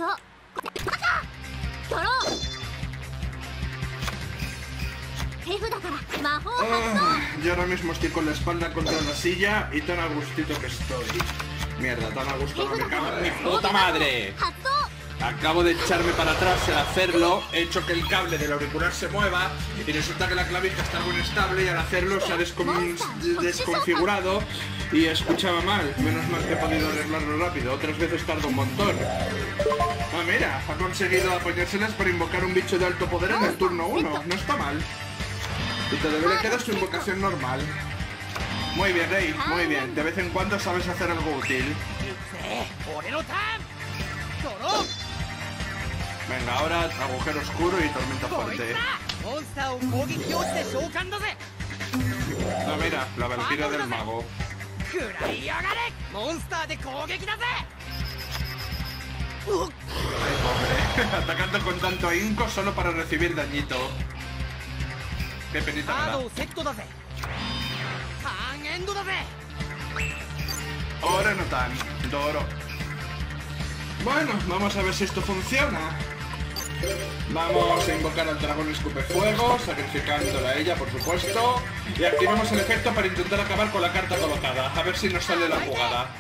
Oh, yo ahora mismo estoy con la espalda contra la silla y tan a gustito que estoy. Mierda, tan a gusto no me cago en mi puta madre. Acabo de echarme para atrás al hacerlo, he hecho que el cable del auricular se mueva y resulta que la clavija está algo inestable y al hacerlo se ha descon desconfigurado y escuchaba mal. Menos mal que he podido arreglarlo rápido, otras veces tarda un montón. Ah, mira, ha conseguido apoyárselas para invocar un bicho de alto poder en el turno uno, no está mal. Y todavía le queda su invocación normal. Muy bien, Rey, muy bien. De vez en cuando sabes hacer algo útil. Venga, ahora agujero oscuro y tormenta fuerte. No, mira, la valquiria del mago. Ay, pobre. Atacando con tanto ahínco solo para recibir dañito. Qué penita me da. Orenotan, Doro. Bueno, vamos a ver si esto funciona. Vamos a invocar al dragón escupefuego, sacrificándola a ella, por supuesto. Y activamos el efecto para intentar acabar con la carta colocada. A ver si nos sale la jugada.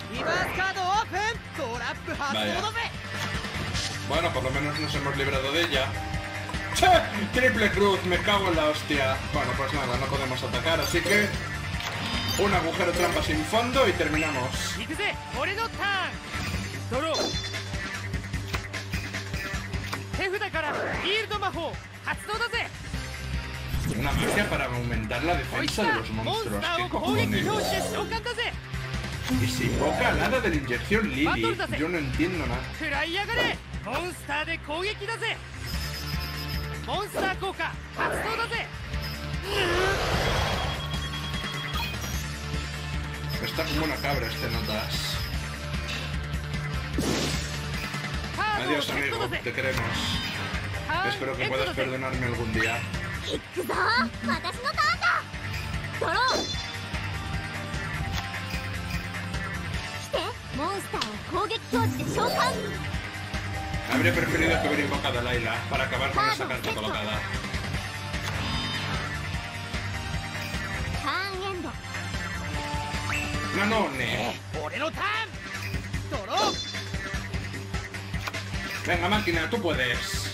Vaya. Bueno, por lo menos nos hemos librado de ella. ¡Che! Triple cruz, me cago en la hostia. Bueno, pues nada, no podemos atacar, así que... un agujero trampa sin fondo y terminamos. Una magia para aumentar la defensa de los monstruos. ¿Qué cojones? Y se invoca al hada de la inyección Lily. Yo no entiendo nada. Está como una cabra este notas. Adiós, amigo, te queremos. Espero que puedas perdonarme algún día. Habría preferido que hubiera invocado a Layla para acabar con esa carta colocada. No, no, ne. Venga, máquina, tú puedes.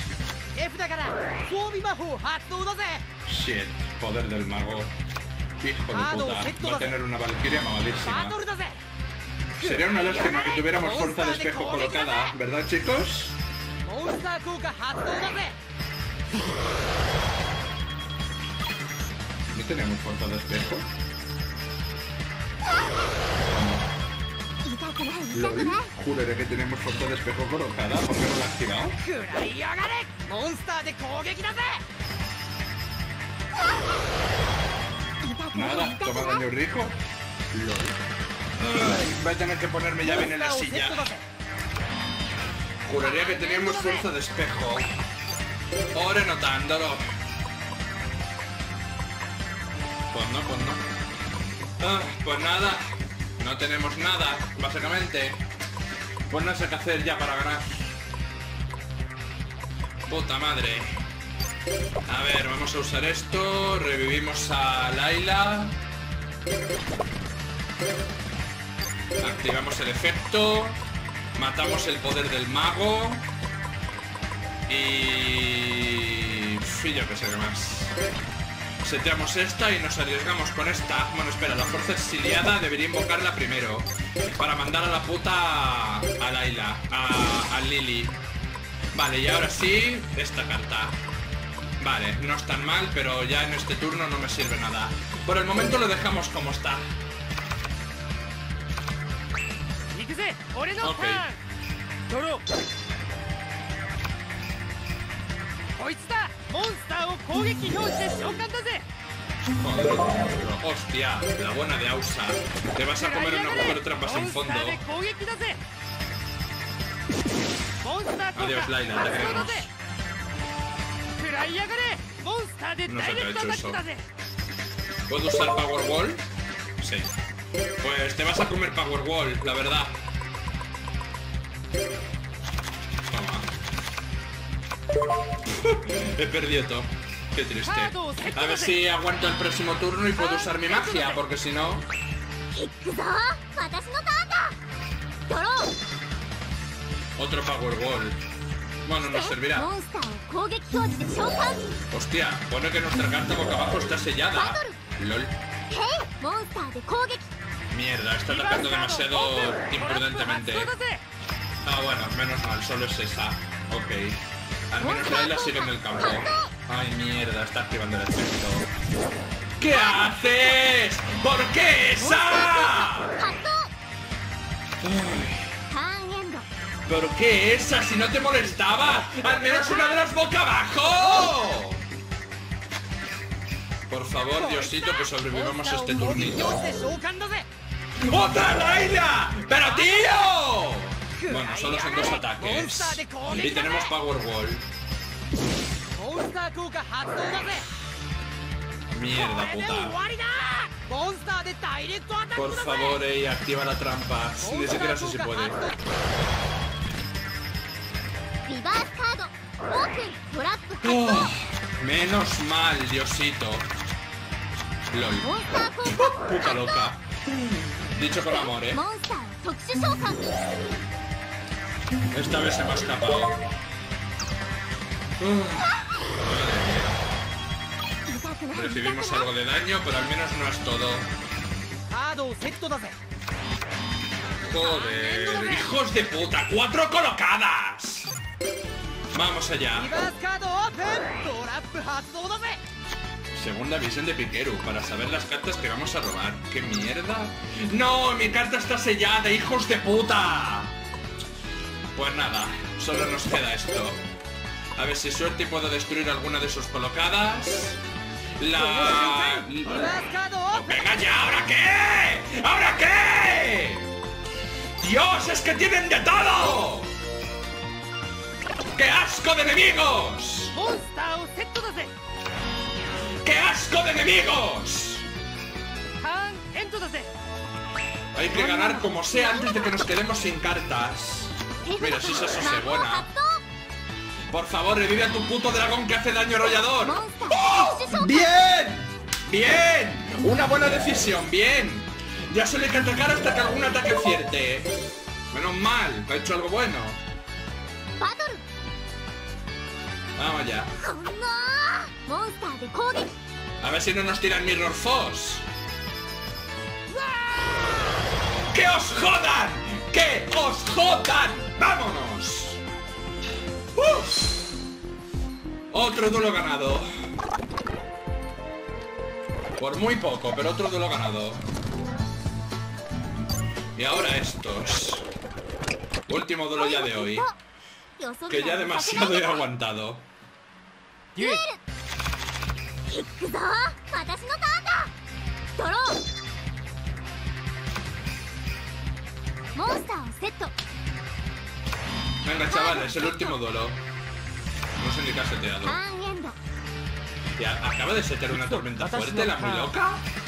Shit, poder del mago. Hijo de puta, va a tener una valquiria mamadísima. Sería una lástima que tuviéramos fuerza de espejo colocada, ¿verdad, chicos? ¿No teníamos fuerza de espejo? ¿Lol? Juraré que tenemos fuerza de espejo colocada, ¿por qué no la he activado? Nada, toma daño rico. Lol. Ay, voy a tener que ponerme llave en la silla. Juraría que teníamos fuerza de espejo. Ore notándolo. Pues no, pues no. Ah, pues nada. No tenemos nada, básicamente. Pues no sé qué hacer ya para ganar. Puta madre. A ver, vamos a usar esto. Revivimos a Layla. Activamos el efecto. Matamos el poder del mago. Y... sí, yo que sé qué más. Seteamos esta y nos arriesgamos con esta. Bueno, espera, la fuerza exiliada debería invocarla primero para mandar a la puta a Layla, a, a Lily. Vale, y ahora sí, esta carta. Vale, no es tan mal, pero ya en este turno no me sirve nada. Por el momento lo dejamos como está. Ok. Joder, otro monstruo. Hostia, la buena de Ausa. Te vas a comer una mujer trampa sin fondo. Adiós, Layla, te queremos. No sé qué ha hecho eso. ¿Puedo usar Power Wall? Sí. Pues te vas a comer Power Wall, la verdad. Toma. He perdido todo. Qué triste. A ver si aguanto el próximo turno y puedo usar mi magia, porque si no... Otro Power Wall. Bueno, nos servirá. Hostia, pone que nuestra carta boca abajo está sellada. LOL. Mierda, está atacando demasiado imprudentemente. Ah, bueno, menos mal, solo es esa. Ok. Al menos Layla sigue en el campo. Ay, mierda, está activando el efecto. ¿Qué haces? ¿Por qué esa? Ay. ¿Por qué esa? Si no te molestaba. Al menos una de las boca abajo. Por favor, Diosito, que sobrevivamos a este turnito. ¡Otra Layla! ¡Pero tío! Bueno, solo son dos ataques. Y tenemos Power Wall. Mierda, puta. Por favor, ey, activa la trampa. Ni siquiera sé si puede. Oh, menos mal, Diosito. LOL. Puta loca. Dicho con amor, eh. Esta vez se me ha escapado. Uh, Recibimos algo de daño, pero al menos no es todo. Joder, hijos de puta, cuatro colocadas. Vamos allá. Segunda visión de Pikeru para saber las cartas que vamos a robar. ¿Qué mierda? ¡No! ¡Mi carta está sellada, hijos de puta! Pues nada, solo nos queda esto. A ver si suerte y puedo destruir alguna de sus colocadas. La... ¡Oh, venga ya! ¿Ahora qué? ¿Ahora qué? ¡Dios! ¡Es que tienen de todo! ¡Qué asco de enemigos! ¡Qué asco de enemigos! Hay que ganar como sea antes de que nos quedemos sin cartas. Mira, si eso es buena. Por favor, revive a tu puto dragón que hace daño arrollador. ¡Oh! ¡Bien! ¡Bien! Una buena decisión, bien. Ya solo hay que atacar hasta que algún ataque acierte. Menos mal, ha hecho algo bueno. Vamos ya. A ver si no nos tiran Mirror Force. ¡Que os jodan! ¡Que os jodan! ¡Vámonos! ¡Uf! Otro duelo ganado. Por muy poco, pero otro duelo ganado. Y ahora estos. Último duelo ya de hoy. Que ya demasiado he aguantado. Venga, chavales, el último duelo. No sé ni qué ha seteado. Ya, acaba de setear una tormenta fuerte, la muy loca.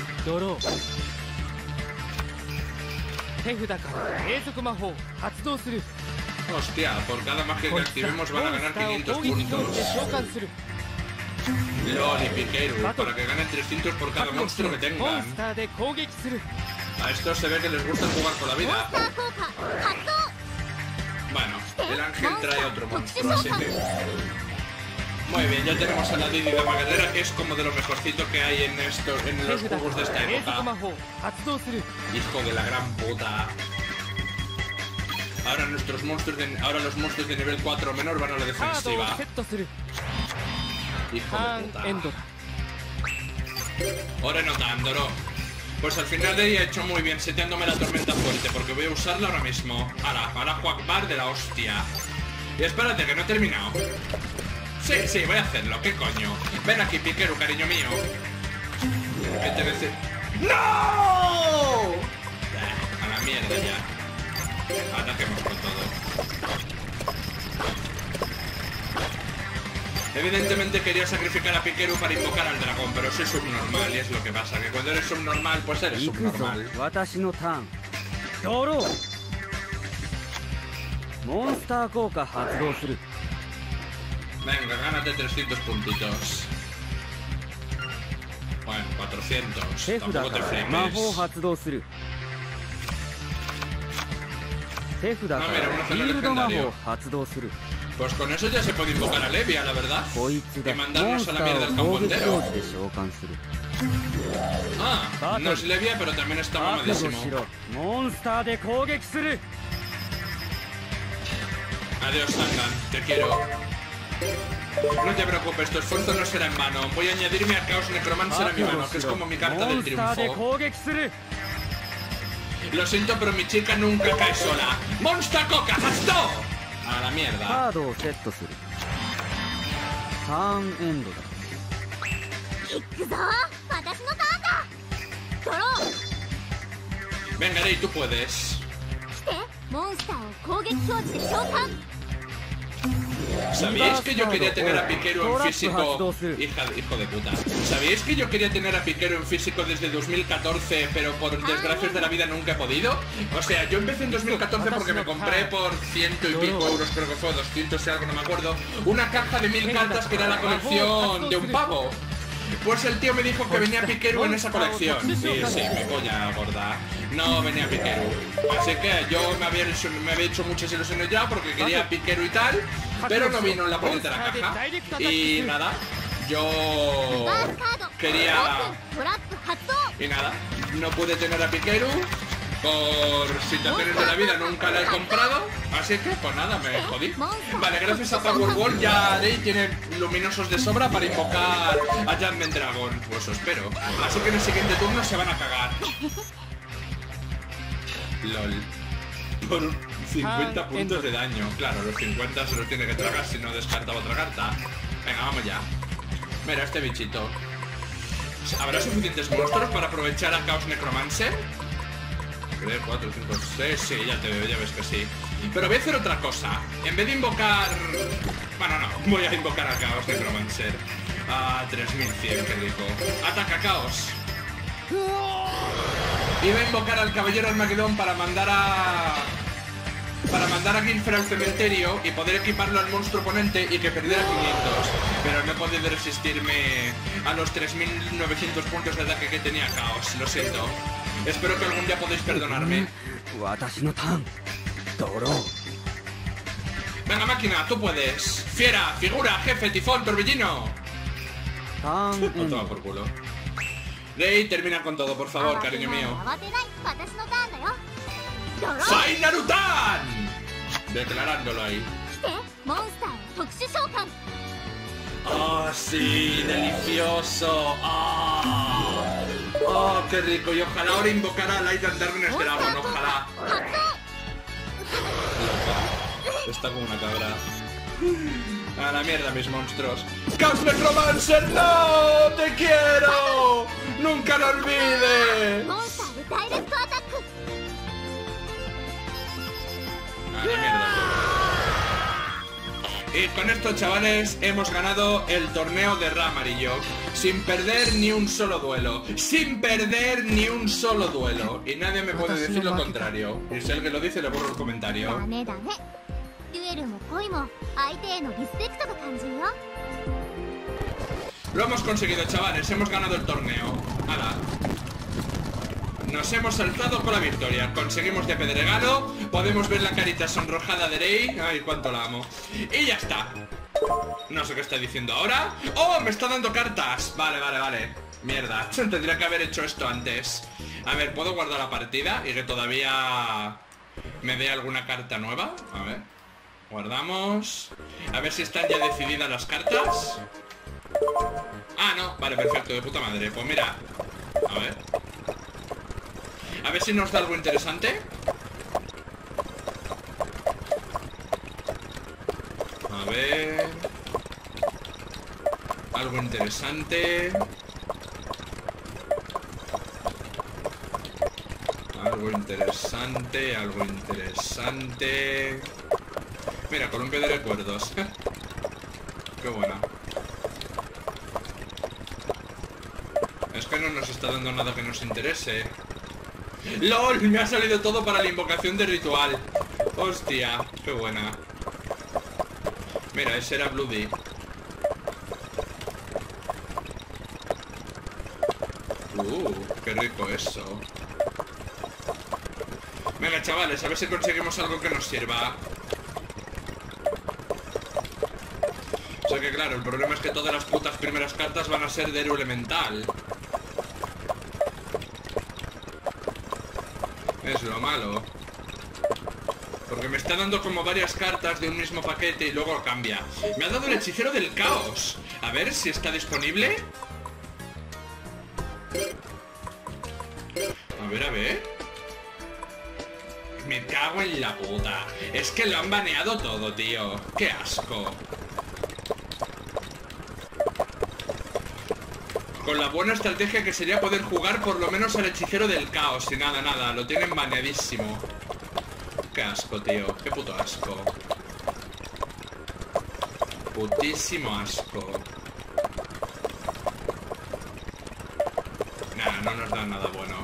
Hostia, por cada magia que activemos van a ganar quinientos puntos. LOL y Pikeru, para que ganen trescientos por cada monstruo que tengan. A estos se ve que les gusta jugar con la vida. Bueno, el ángel trae otro monstruo, así que... Muy bien, ya tenemos a la Didi de Magadera, que es como de lo mejorcito que hay en estos, en los juegos de esta época. Hijo de la gran puta. Ahora nuestros monstruos de, ahora los monstruos de nivel cuatro menor van a la defensiva. Hijo de puta. Ahora no Tándoro. Pues al final de ella he hecho muy bien seteándome la tormenta fuerte, porque voy a usarla ahora mismo. Ahora, ahora Juakbar de la hostia. Y espérate, que no he terminado. Sí, sí, voy a hacerlo, ¿qué coño? Ven aquí, Pikeru, cariño mío. ¿Qué te decir? ¡No! A la mierda ya. Ataquemos con todo. Evidentemente quería sacrificar a Pikeru para invocar al dragón, pero soy subnormal y es lo que pasa, que cuando eres subnormal, pues eres subnormal. Venga, gánate trescientos puntitos. Bueno, cuatrocientos. Tampoco te flipes. Ah, mira, una zona legendario. Pues con eso ya se puede invocar a Levia, la verdad. Y mandarnos a la mierda del campo entero. Ah, no es Levia, pero también está mamadísimo. Adiós, Sangan, te quiero. No te preocupes, tu esfuerzo no será en vano. Voy a añadirme a Chaos Necromancer a mi mano, que es como mi carta del triunfo. Lo siento, pero mi chica nunca cae sola. ¡Monster Coca! ¡Hastó! A la mierda. Venga, Rey, tú puedes. ¿Sabíais que yo quería tener a Pikeru en físico? Hija, hijo de puta. ¿Sabíais que yo quería tener a Pikeru en físico desde dos mil catorce, pero por desgracias de la vida nunca he podido? O sea, yo empecé en dos mil catorce porque me compré por ciento y pico euros, creo que fue doscientos y algo, no me acuerdo, una caja de mil cartas que era la colección de un pavo. Pues el tío me dijo que venía Pikeru en esa colección. Sí, sí, me polla gorda. No venía Pikeru. Así que yo me había hecho, me había hecho muchas ilusiones ya porque quería Pikeru y tal, pero no vino en la puñetera caja. Y nada, yo quería... Y nada, no pude tener a Pikeru. Por situaciones de la vida nunca la he comprado. Así que pues nada, me jodí. Vale, gracias a Powerwall ya Rey tiene luminosos de sobra para invocar a Judgment Dragon. Pues eso espero. Así que en el siguiente turno se van a cagar. LOL. Por cincuenta puntos de daño. Claro, los cincuenta se los tiene que tragar si no descarta otra carta. Venga, vamos ya. Mira, este bichito. ¿Habrá suficientes monstruos para aprovechar a Chaos Necromancer? tres, cuatro, cinco, seis, sí, ya te veo, ya ves que sí. Pero voy a hacer otra cosa. En vez de invocar... Bueno, no, voy a invocar a Chaos Necromancer. A tres mil cien, que digo. Ataca, Chaos. Iba a invocar al caballero Armagedón para mandar a... Para mandar a Guilfer al cementerio y poder equiparlo al monstruo oponente y que perdiera quinientos. Pero no he podido resistirme a los tres mil novecientos puntos de ataque que tenía Caos. Lo siento. Espero que algún día podáis perdonarme. Venga, máquina, tú puedes. Fiera, figura, jefe, tifón, torbellino. No toma por culo. Rey, termina con todo, por favor, cariño mío. ¡Sai Narutan! Declarándolo ahí. ¡Oh, sí! ¡Delicioso! ¡Oh! ¡Oh, qué rico! Y ojalá ahora invocara a Light and Darkness Dragon, ojalá. Loca. Está como una cabra. A la mierda, mis monstruos. ¡Chaos Necromancer, no! ¡Te quiero! ¡Nunca lo olvides! A la mierda. Y con esto, chavales, hemos ganado el torneo de Ra Amarillo. Sin perder ni un solo duelo. Sin perder ni un solo duelo. Y nadie me puede decir lo contrario. Y si alguien lo dice, le borro el comentario. Lo hemos conseguido, chavales. Hemos ganado el torneo. ¡Hala! Nos hemos alzado con la victoria. Conseguimos de pedregalo. Podemos ver la carita sonrojada de Rey. Ay, cuánto la amo. Y ya está. No sé qué está diciendo ahora. ¡Oh! Me está dando cartas. Vale, vale, vale. Mierda. Tendría que haber hecho esto antes. A ver, ¿puedo guardar la partida? Y que todavía me dé alguna carta nueva. A ver. Guardamos. A ver si están ya decididas las cartas. Ah, no. Vale, perfecto. De puta madre. Pues mira. A ver. A ver si nos da algo interesante. A ver. Algo interesante. Algo interesante, algo interesante. Mira, columpio de recuerdos. Qué buena. Es que no nos está dando nada que nos interese. ¡Lol! Me ha salido todo para la invocación de ritual. Hostia, qué buena. Mira, ese era Bloody. Uh, qué rico eso. Venga, chavales, a ver si conseguimos algo que nos sirva. O sea que claro, el problema es que todas las putas primeras cartas van a ser de héroe elemental. Es lo malo. Porque me está dando como varias cartas de un mismo paquete y luego cambia. Me ha dado el hechicero del caos. A ver si está disponible. A ver, a ver. Me cago en la puta. Es que lo han baneado todo, tío. Qué asco. Con la buena estrategia que sería poder jugar por lo menos al hechicero del caos. Y nada, nada, lo tienen baneadísimo. Qué asco, tío, qué puto asco. Putísimo asco. Nah, no nos da nada bueno.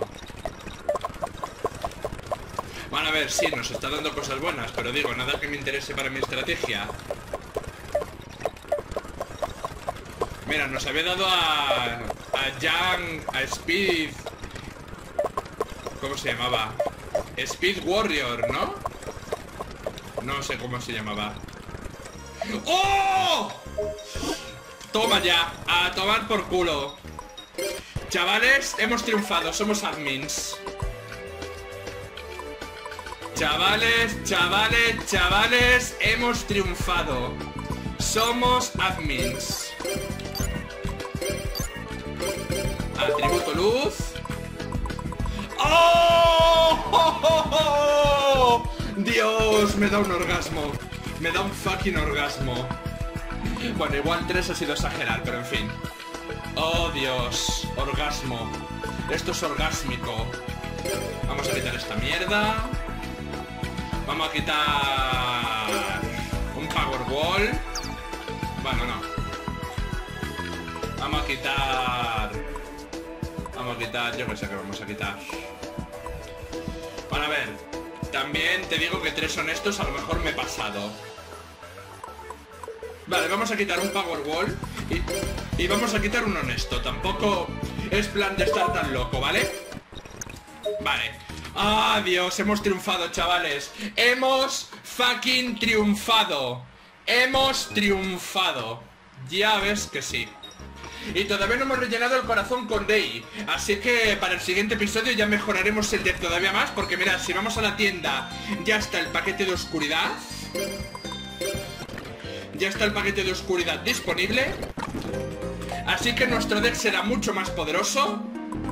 Bueno, a ver, sí, nos está dando cosas buenas, pero digo, nada que me interese para mi estrategia. Mira, nos había dado a... a Young, a Speed... ¿Cómo se llamaba? Speed Warrior, ¿no? No sé cómo se llamaba. ¡Oh! Toma ya, a tomar por culo. Chavales, hemos triunfado, somos admins. Chavales, chavales, chavales, hemos triunfado. Somos admins. Atributo luz. ¡Oh! ¡Oh, oh, oh! Dios, me da un orgasmo. Me da un fucking orgasmo. Bueno, igual tres ha sido exagerar, pero en fin. Oh, Dios, orgasmo. Esto es orgásmico. Vamos a quitar esta mierda. Vamos a quitar un Powerball. Bueno, no. Vamos a quitar... Vamos a quitar, yo que sé que vamos a quitar. Para ver. También te digo que tres honestos a lo mejor me he pasado. Vale, vamos a quitar un Power Wall y, y vamos a quitar un honesto. Tampoco es plan de estar tan loco, ¿vale? Vale. ¡Ah, Dios! Hemos triunfado, chavales. Hemos fucking triunfado. Hemos triunfado. Ya ves que sí. Y todavía no hemos rellenado el corazón con Rei. Así que para el siguiente episodio ya mejoraremos el deck todavía más. Porque mirad, si vamos a la tienda, ya está el paquete de oscuridad. Ya está el paquete de oscuridad disponible. Así que nuestro deck será mucho más poderoso.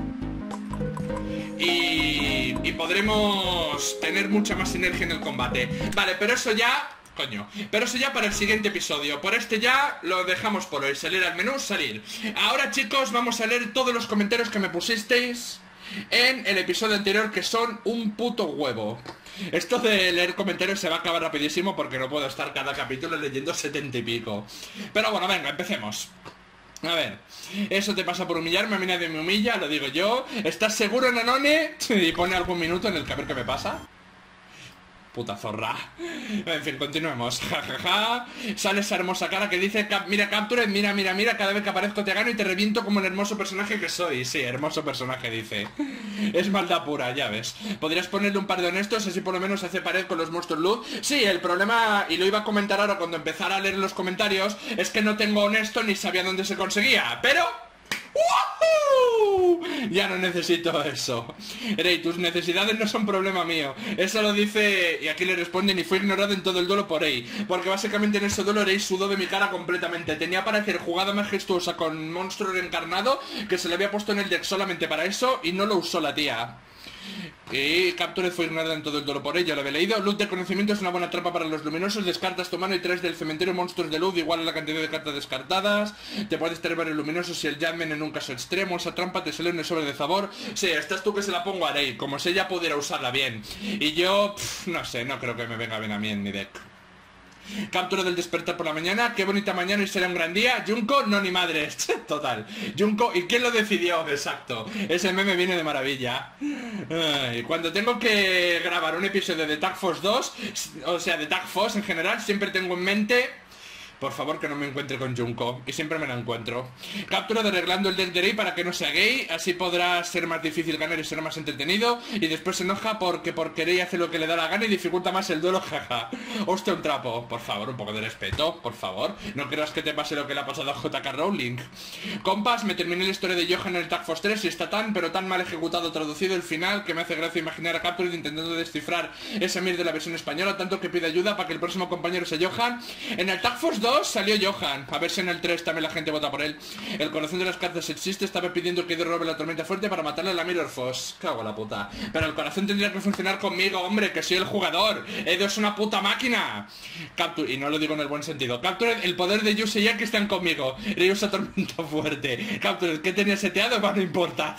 Y, y podremos tener mucha más sinergia en el combate. Vale, pero eso ya... Coño, pero eso ya para el siguiente episodio. Por este ya lo dejamos por hoy. Salir al menú, salir. Ahora, chicos, vamos a leer todos los comentarios que me pusisteis en el episodio anterior, que son un puto huevo. Esto de leer comentarios se va a acabar rapidísimo porque no puedo estar cada capítulo leyendo setenta y pico. Pero bueno, venga, empecemos. A ver, eso te pasa por humillarme, a mí nadie me humilla, lo digo yo. ¿Estás seguro, Nanone? Y pone algún minuto en el que a ver qué me pasa. Puta zorra. En fin, continuemos. Ja, ja, ja. Sale esa hermosa cara que dice: mira, Captured, mira, mira, mira, cada vez que aparezco te gano y te reviento como el hermoso personaje que soy. Sí, hermoso personaje, dice. Es maldad pura, ya ves. ¿Podrías ponerle un par de honestos? Así por lo menos hace pared con los monstruos luz. Sí, el problema, y lo iba a comentar ahora cuando empezara a leer los comentarios, es que no tengo honesto ni sabía dónde se conseguía. Pero... ¡Woohoo! Ya no necesito eso. Rei, tus necesidades no son problema mío. Eso lo dice... Y aquí le responden: y fue ignorado en todo el duelo por Rei. Porque básicamente en ese duelo Rei sudó de mi cara completamente. Tenía para hacer jugada majestuosa con monstruo reencarnado que se le había puesto en el deck solamente para eso y no lo usó la tía. Y Captured fue ignorada en todo el duelo por ella, lo había leído. Luz de conocimiento es una buena trampa para los luminosos. Descartas tu mano y traes del cementerio monstruos de luz igual a la cantidad de cartas descartadas. Te puedes traer el luminoso si el Jammen en un caso extremo. Esa trampa te sale en el sobre de sabor. Sí, estás tú que se la pongo a Rei, como si ella pudiera usarla bien. Y yo, pff, no sé, no creo que me venga bien a mí en mi deck. Captura del despertar por la mañana. Qué bonita mañana y será un gran día. Junko, no ni madres. Total. Junko, ¿y quién lo decidió? Exacto. Ese meme viene de maravilla. Ay, cuando tengo que grabar un episodio de Tag Force dos, o sea, de Tag Force en general, siempre tengo en mente... Por favor, que no me encuentre con Junko. Y siempre me la encuentro. Captura de arreglando el deck de Rei para que no sea gay. Así podrá ser más difícil ganar y será más entretenido. Y después se enoja porque porque Rei hace lo que le da la gana y dificulta más el duelo, jaja. Hostia, un trapo. Por favor, un poco de respeto, por favor. No creas que te pase lo que le ha pasado a J K Rowling. Compas, me terminé la historia de Johan en el Tag Force tres y está tan, pero tan mal ejecutado, traducido el final, que me hace gracia imaginar a Capture intentando descifrar esa mierda de la versión española, tanto que pide ayuda para que el próximo compañero sea Johan. En el Tag Force dos salió Johan, a ver si en el tres también la gente vota por él. El corazón de las cartas existe, estaba pidiendo que robe la tormenta fuerte para matarle a la Mirror Force. Cago en la puta. Pero el corazón tendría que funcionar conmigo, hombre, que soy el jugador. Edo es una puta máquina. Capture, y no lo digo en el buen sentido. Capture, el poder de Yuse y Aki están conmigo. Rei usa tormenta fuerte. Capture, ¿qué tenía seteado? Va, no importa.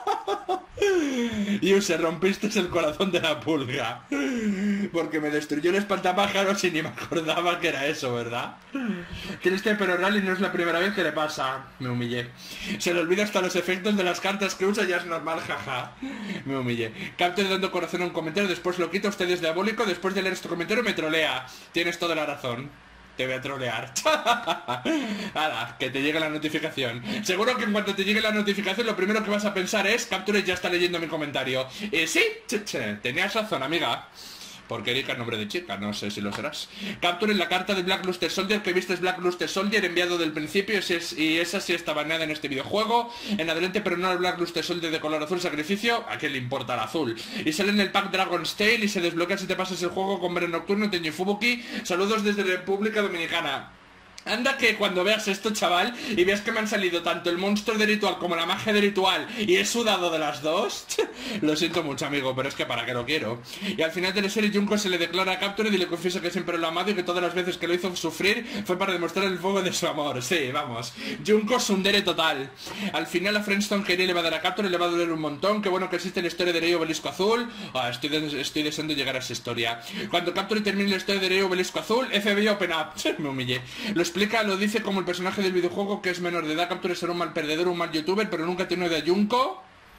Yuse, rompiste el corazón de la pulga. Porque me destruyó el espantapájaros y ni me acordaba que era eso, ¿verdad? Triste, pero Rally no es la primera vez que le pasa. Me humillé. Se le olvida hasta los efectos de las cartas que usa, ya es normal, jaja. Me humillé. Capture dando corazón a un comentario, después lo quita, usted es diabólico, después de leer este comentario me trolea. Tienes toda la razón. Te voy a trolear. Hala, que te llegue la notificación. Seguro que en cuanto te llegue la notificación lo primero que vas a pensar es: Capture ya está leyendo mi comentario. Y sí, tenías razón, amiga. Porque Erika es nombre de chica, no sé si lo serás. Capture en la carta de Black Luster Soldier que viste es Black Luster Soldier enviado del principio y, si es, y esa sí está baneada en este videojuego. En adelante, pero no el Black Luster Soldier de color azul sacrificio. ¿A quién le importa el azul? Y sale en el pack Dragon's Tail y se desbloquea si te pasas el juego con Bren Nocturno, Tenyo y Fubuki. Saludos desde República Dominicana. Anda que cuando veas esto, chaval, y veas que me han salido tanto el monstruo de ritual como la magia de ritual y he sudado de las dos, lo siento mucho, amigo, pero es que para qué lo quiero. Y al final de la serie Junko se le declara a Capture y le confiesa que siempre lo ha amado y que todas las veces que lo hizo sufrir fue para demostrar el fuego de su amor. Sí, vamos, Junko sundere total. Al final a Friendstone que Rei le va a dar a Capture y le va a doler un montón. Qué bueno que existe la historia de Rei Obelisco Azul. Ah, estoy, de estoy deseando llegar a esa historia. Cuando Capture termine la historia de Rei Obelisco Azul, F B I Open Up. Me humillé. Los explica, lo dice como el personaje del videojuego que es menor de edad. Capture será un mal perdedor, un mal youtuber, pero nunca tiene de Junko.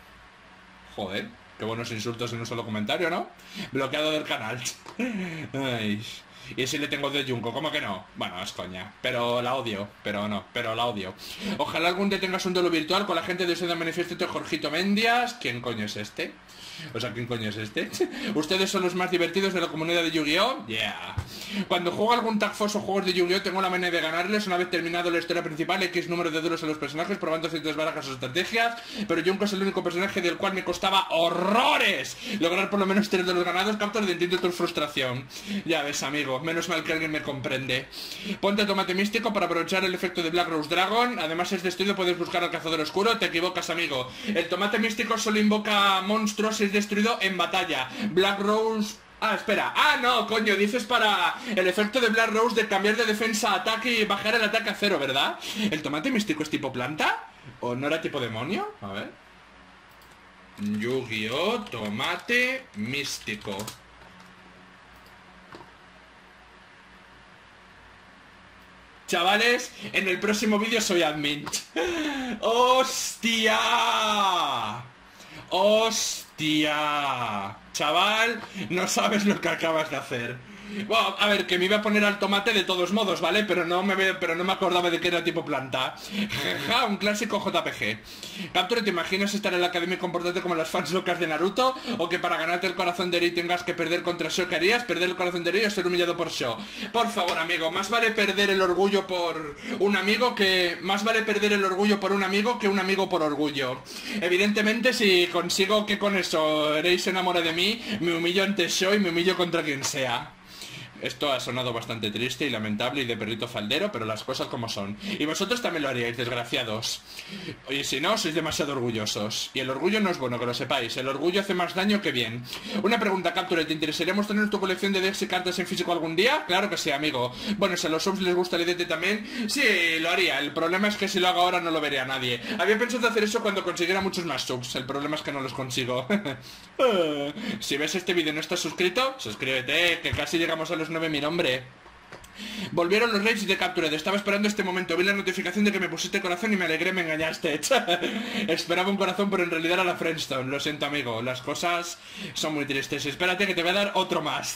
Joder, qué buenos insultos en un solo comentario, ¿no? Bloqueado del canal. Ay. Y si le tengo de Junko, ¿cómo que no? Bueno, es coña, pero la odio, pero no, pero la odio. Ojalá algún día tengas un duelo virtual con la gente de Usted Manifiesto Jorgito Mendias. ¿Quién coño es este? O sea, ¿quién coño es este? ¿Ustedes son los más divertidos de la comunidad de Yu-Gi-Oh? Yeah. Cuando juego algún Tag Force o juegos de Yu-Gi-Oh tengo la manera de ganarles una vez terminado la historia principal, X número de duelos a los personajes, probando ciertas barajas o estrategias, pero Junko es el único personaje del cual me costaba horrores lograr por lo menos tres de los ganados. Captor, entiendo tu frustración. Ya ves, amigo, menos mal que alguien me comprende. Ponte tomate místico para aprovechar el efecto de Black Rose Dragon. Además es destruido, puedes buscar al cazador oscuro. Te equivocas, amigo. El tomate místico solo invoca monstruos si es destruido en batalla. Black Rose... Ah, espera. Ah, no, coño, dices para el efecto de Black Rose de cambiar de defensa a ataque y bajar el ataque a cero, ¿verdad? ¿El tomate místico es tipo planta? ¿O no era tipo demonio? A ver. Yu-Gi-Oh! Tomate místico. Chavales, en el próximo vídeo soy admin. ¡Hostia! ¡Hostia! Chaval, no sabes lo que acabas de hacer. Bueno, a ver, que me iba a poner al tomate de todos modos, ¿vale? Pero no me, pero no me acordaba de que era tipo planta. Jaja, un clásico J P G. Capture, ¿te imaginas estar en la academia y comportarte como las fans locas de Naruto? ¿O que para ganarte el corazón de Rei tengas que perder contra Sho? ¿Qué harías? ¿Perder el corazón de Rei o ser humillado por Sho? Por favor, amigo, más vale perder el orgullo por un amigo que... Más vale perder el orgullo por un amigo que un amigo por orgullo. Evidentemente, si consigo que con eso Rei se enamore de mí, me humillo ante Sho y me humillo contra quien sea. Esto ha sonado bastante triste y lamentable y de perrito faldero, pero las cosas como son. Y vosotros también lo haríais, desgraciados. Y si no, sois demasiado orgullosos. Y el orgullo no es bueno, que lo sepáis. El orgullo hace más daño que bien. Una pregunta, Capture, ¿te interesaría mostrar tu colección de decks y cartas en físico algún día? Claro que sí, amigo. Bueno, si a los subs les gusta el I D T también, sí, lo haría. El problema es que si lo hago ahora no lo veré a nadie. Había pensado hacer eso cuando consiguiera muchos más subs. El problema es que no los consigo. Si ves este vídeo y no estás suscrito, suscríbete, que casi llegamos a los nueve mil, hombre. Volvieron los raids de Captured. Estaba esperando este momento. Vi la notificación de que me pusiste corazón y me alegré, me engañaste. Esperaba un corazón, pero en realidad era la Friendstone. Lo siento, amigo. Las cosas son muy tristes. Espérate que te voy a dar otro más.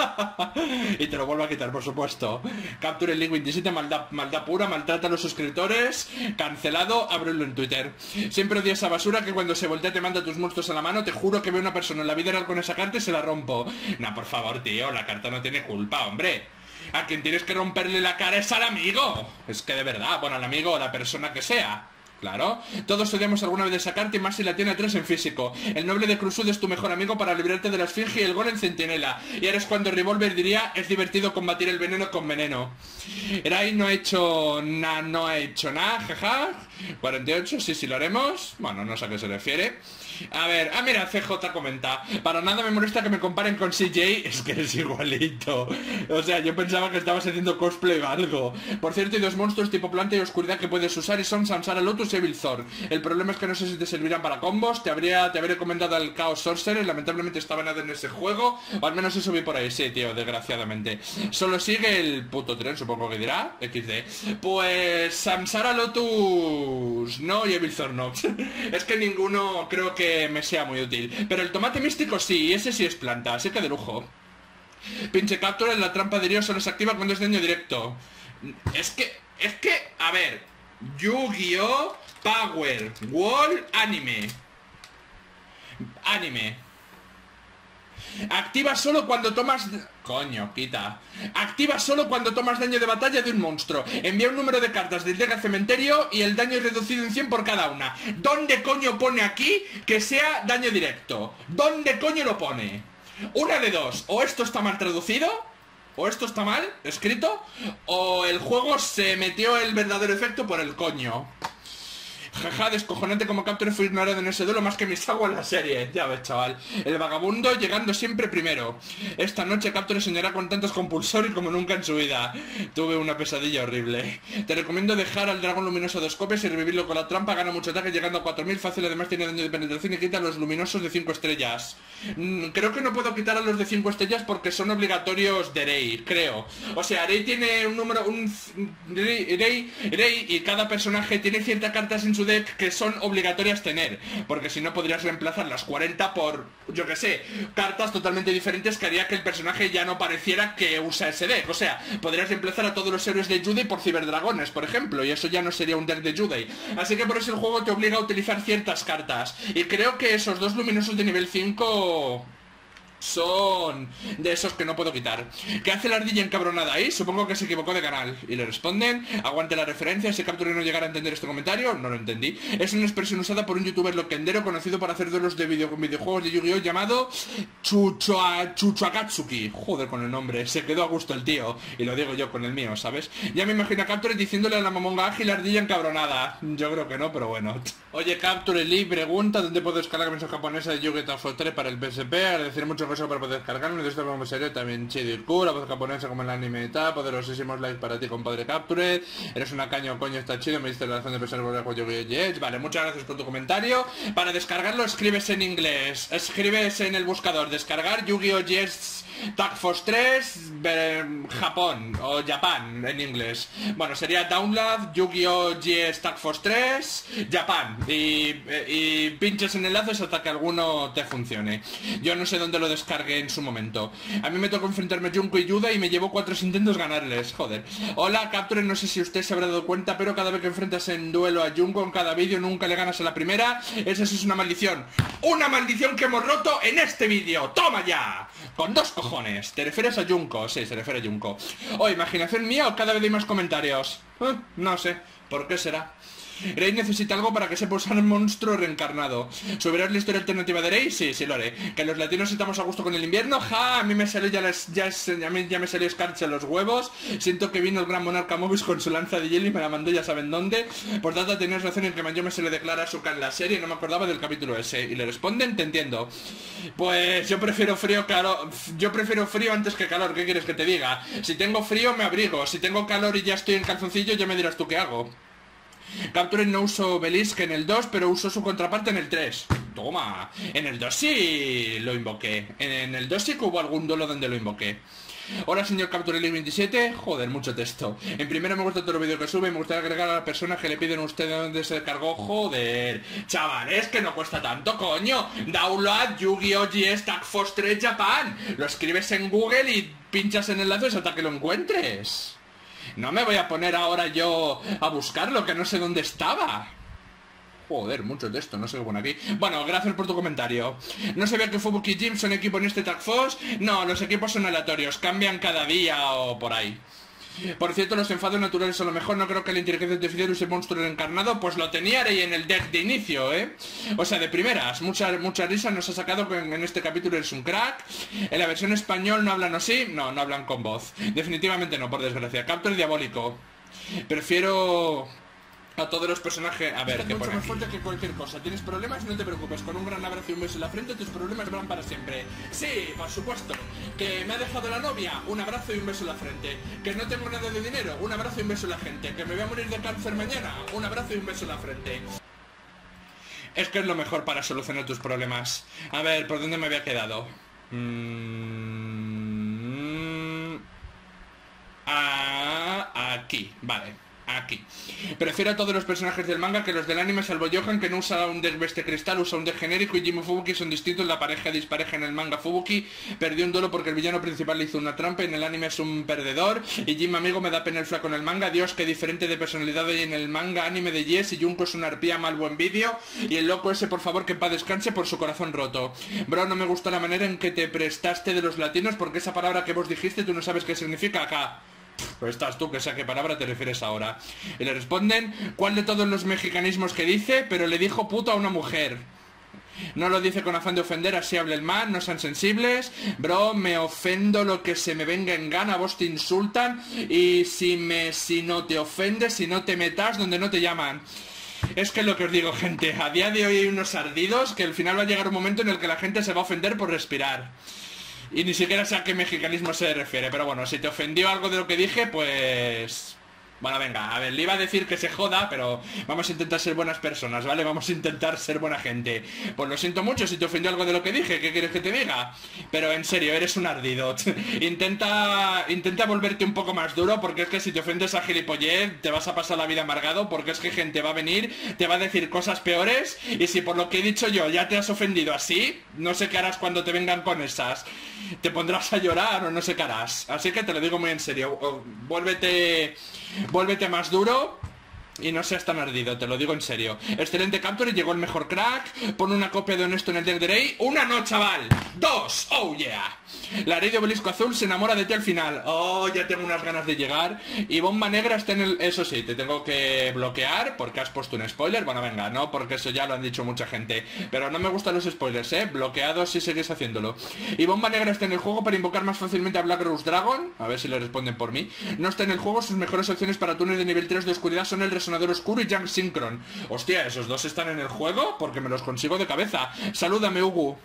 Y te lo vuelvo a quitar, por supuesto. Captured League veintisiete, maldad, maldad pura, maltrata a los suscriptores. Cancelado, ábrelo en Twitter. Siempre odio esa basura que cuando se voltea te manda tus monstruos a la mano. Te juro que veo una persona en la vida real con esa carta y se la rompo. Nah, por favor, tío. La carta no tiene culpa, hombre. A quien tienes que romperle la cara es al amigo. Es que de verdad, bueno, al amigo o la persona que sea. Claro, todos odiamos alguna vez esa carta y más si la tiene a tres en físico. El noble de Cruzud es tu mejor amigo para librarte de la esfinge y el gol en centinela. Y ahora es cuando Revolver diría, es divertido combatir el veneno con veneno. Erai no ha hecho nada, no ha hecho nada, jaja. cuarenta y ocho, sí, sí lo haremos. Bueno, no sé a qué se refiere. A ver, ah mira, C J comenta: para nada me molesta que me comparen con C J. Es que es igualito. O sea, yo pensaba que estabas haciendo cosplay o algo. Por cierto, hay dos monstruos tipo planta y oscuridad que puedes usar y son Samsara Lotus y Evil Thor. El problema es que no sé si te servirán para combos. Te habría, te habría recomendado el Chaos Sorcerer. Lamentablemente estaba nada en ese juego, o al menos eso vi por ahí. Sí, tío, desgraciadamente. Solo sigue el puto tren, supongo que dirá equis de. Pues Samsara Lotus no, y Evil Thor no. Es que ninguno creo que me sea muy útil. Pero el tomate místico sí, ese sí es planta, así que de lujo. Pinche Capture, la trampa de Ryo solo se activa cuando es daño directo. Es que, es que, a ver, Yu-Gi-Oh! Power Wall Anime. Anime. Activa solo cuando tomas... Coño, quita. Activa solo cuando tomas daño de batalla de un monstruo. Envía un número de cartas del deck al cementerio y el daño es reducido en cien por cada una. ¿Dónde coño pone aquí que sea daño directo? ¿Dónde coño lo pone? Una de dos. O esto está mal traducido, o esto está mal escrito, o el juego se metió el verdadero efecto por el coño. Jaja, descojonante como Capture fue ignorado en ese duelo más que Misawa en la serie. Ya ves, chaval. El vagabundo llegando siempre primero. Esta noche Capture soñará con tantos compulsori como nunca en su vida. Tuve una pesadilla horrible. Te recomiendo dejar al dragón luminoso dos copias y revivirlo con la trampa. Gana mucho ataque llegando a cuatro mil fácil. Además tiene daño de penetración y quita los luminosos de cinco estrellas. Mm, creo que no puedo quitar a los de cinco estrellas porque son obligatorios de Rei, creo. O sea, Rei tiene un número... un Rei, Rei, Rei y cada personaje tiene ciertas cartas en su jude que son obligatorias tener, porque si no podrías reemplazar las cuarenta por, yo que sé, cartas totalmente diferentes que haría que el personaje ya no pareciera que usa ese deck. O sea, podrías reemplazar a todos los héroes de Jude por ciberdragones, por ejemplo, y eso ya no sería un deck de Jude. Así que por eso el juego te obliga a utilizar ciertas cartas, y creo que esos dos luminosos de nivel cinco... son de esos que no puedo quitar. ¿Qué hace la ardilla encabronada ahí? Supongo que se equivocó de canal. Y le responden, aguante la referencia. Si Capture no llegara a entender este comentario, no lo entendí. Es una expresión usada por un youtuber loquendero conocido por hacer duelos de video, videojuegos de Yu-Gi-Oh llamado Chuchoa, Chuchoakatsuki. Joder con el nombre, se quedó a gusto el tío. Y lo digo yo con el mío, ¿sabes? Ya me imagino a Capture diciéndole a la mamonga ágil la ardilla encabronada. Yo creo que no, pero bueno. Oye, Capture Lee pregunta ¿dónde puedo descargar la versión japonesa de Yu-Gi-Oh! tres para el P S P? Agradecer mucho eso para poder descargarlo. De esto como serio también chido y cool, la voz japonesa como el anime y tal. Poderosísimos likes para ti, compadre Capture. Eres una caña, coño, está chido. Me diste la razón de pensar por el juego Yu-Gi-Oh! Vale, muchas gracias por tu comentario. Para descargarlo escribes en inglés, escribes en el buscador descargar Yu-Gi-Oh! Tag Force tres Japón o Japan en inglés. Bueno, sería download Yu-Gi-Oh! G S Tag Force tres Japan y, y pinches en enlaces hasta que alguno te funcione. Yo no sé dónde lo descargué en su momento. A mí me tocó enfrentarme a Junko y Yuda y me llevó cuatro intentos ganarles, joder. Hola Capture, no sé si usted se habrá dado cuenta, pero cada vez que enfrentas en duelo a Junko en cada vídeo nunca le ganas a la primera. Esa sí es una maldición. Una maldición que hemos roto en este vídeo. ¡Toma ya! Con dos cojones. ¿Te refieres a Junko? Sí, se refiere a Junko. ¿O imaginación mía o cada vez hay más comentarios? Eh, no sé. ¿Por qué será? Rey necesita algo para que sepa usar un monstruo reencarnado. ¿Subirás la historia alternativa de Rey? Sí, sí lo haré. ¿Que los latinos estamos a gusto con el invierno? ¡Ja! A mí me salió ya, les, ya, ya, me, ya me salió escarcha en los huevos. Siento que vino el gran monarca Mobius con su lanza de hielo y me la mandó ya saben dónde. Por tanto, tenías razón en que yo me se le declara su en la serie y no me acordaba del capítulo ese. Y le responden, te entiendo. Pues yo prefiero frío, calor. Yo prefiero frío antes que calor. ¿Qué quieres que te diga? Si tengo frío, me abrigo. Si tengo calor y ya estoy en calzoncillo, ya me dirás tú qué hago. Capture no uso Belisk en el dos, pero uso su contraparte en el tres. Toma, en el dos sí lo invoqué. En el dos sí que hubo algún duelo donde lo invoqué. Hola señor Capture League veintisiete. Joder, mucho texto. En primero me gusta todo el vídeo que sube y me gustaría agregar a la persona que le piden a usted de dónde se descargó. Joder, chavales, que no cuesta tanto, coño. Download Yu-Gi-Oh! G S Tag Force tres Japan. Lo escribes en Google y pinchas en enlaces hasta que lo encuentres. No me voy a poner ahora yo a buscarlo, que no sé dónde estaba. Joder, mucho de esto, no sé qué pone aquí. Bueno, gracias por tu comentario. ¿No se ve que Fubuki y Jim son equipo en este Tag Force? No, los equipos son aleatorios, cambian cada día o por ahí. Por cierto, los enfados naturales son lo mejor. No creo que la inteligencia artificial use monstruo encarnado. Pues lo tenía ahí en el deck de inicio, ¿eh? O sea, de primeras. Mucha, mucha risa nos ha sacado que en este capítulo eres un crack. En la versión español no hablan así. No, no hablan con voz. Definitivamente no, por desgracia. Capture diabólico. Prefiero a todos los personajes. A ver, que mucho más fuerte que cualquier cosa. ¿Tienes problemas? No te preocupes. Con un gran abrazo y un beso en la frente, tus problemas van para siempre. Sí, por supuesto. Que me ha dejado la novia, un abrazo y un beso en la frente. Que no tengo nada de dinero, un abrazo y un beso en la gente. Que me voy a morir de cáncer mañana, un abrazo y un beso en la frente. Es que es lo mejor para solucionar tus problemas. A ver, ¿por dónde me había quedado? Mm... Ah, aquí, vale. Aquí. Prefiero a todos los personajes del manga que los del anime, salvo Johan, que no usa un deck Bestia Cristal, usa un deck genérico, y Jim y Fubuki son distintos. La pareja dispareja en el manga. Fubuki perdió un duelo porque el villano principal le hizo una trampa, y en el anime es un perdedor. Y Jim amigo me da pena el flaco en el manga. Dios, qué diferente de personalidad hay en el manga anime de Yes, y Junko es una arpía mal buen vídeo. Y el loco ese, por favor, que en paz descanse por su corazón roto. Bro, no me gusta la manera en que te prestaste de los latinos, porque esa palabra que vos dijiste tú no sabes qué significa acá. Pues estás tú, que sé a qué palabra te refieres ahora. Y le responden, ¿cuál de todos los mexicanismos que dice? Pero le dijo puto a una mujer. No lo dice con afán de ofender, así habla el man, no sean sensibles. Bro, me ofendo lo que se me venga en gana, vos te insultan. Y si me, si no te ofendes, si no te metas donde no te llaman. Es que es lo que os digo, gente, a día de hoy hay unos ardidos que al final va a llegar un momento en el que la gente se va a ofender por respirar. Y ni siquiera sé a qué mexicanismo se refiere. Pero bueno, si te ofendió algo de lo que dije, pues... Bueno, venga, a ver, le iba a decir que se joda, pero vamos a intentar ser buenas personas, ¿vale? Vamos a intentar ser buena gente. Pues lo siento mucho si te ofendió algo de lo que dije, ¿qué quieres que te diga? Pero en serio, eres un ardido. Intenta intenta volverte un poco más duro, porque es que si te ofendes a gilipollez te vas a pasar la vida amargado, porque es que gente va a venir, te va a decir cosas peores, y si por lo que he dicho yo ya te has ofendido así, no sé qué harás cuando te vengan con esas. Te pondrás a llorar o no sé qué harás. Así que te lo digo muy en serio, o, vuélvete... Vuélvete más duro y no seas tan ardido, te lo digo en serio. Excelente capture, llegó el mejor crack. Pon una copia de Honesto en el deck de Rey. Una no, chaval. Dos. Oh, yeah. La Rey de Obelisco Azul se enamora de ti al final. Oh, ya tengo unas ganas de llegar. Y Bomba Negra está en el... Eso sí, te tengo que bloquear porque has puesto un spoiler. Bueno, venga, no, porque eso ya lo han dicho mucha gente. Pero no me gustan los spoilers, eh. Bloqueado si sigues haciéndolo. Y Bomba Negra está en el juego para invocar más fácilmente a Black Rose Dragon. A ver si le responden por mí. No está en el juego, sus mejores opciones para túneles de nivel tres de oscuridad son el Resonador Oscuro y Young Synchron. Hostia, ¿esos dos están en el juego? Porque me los consigo de cabeza. Salúdame, Ugu.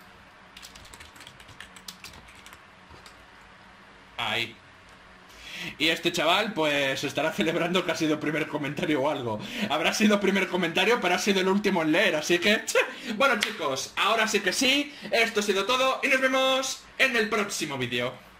Ahí. Y este chaval pues estará celebrando que ha sido primer comentario o algo. Habrá sido primer comentario, pero ha sido el último en leer, así que... Bueno chicos, ahora sí que sí, esto ha sido todo y nos vemos en el próximo vídeo.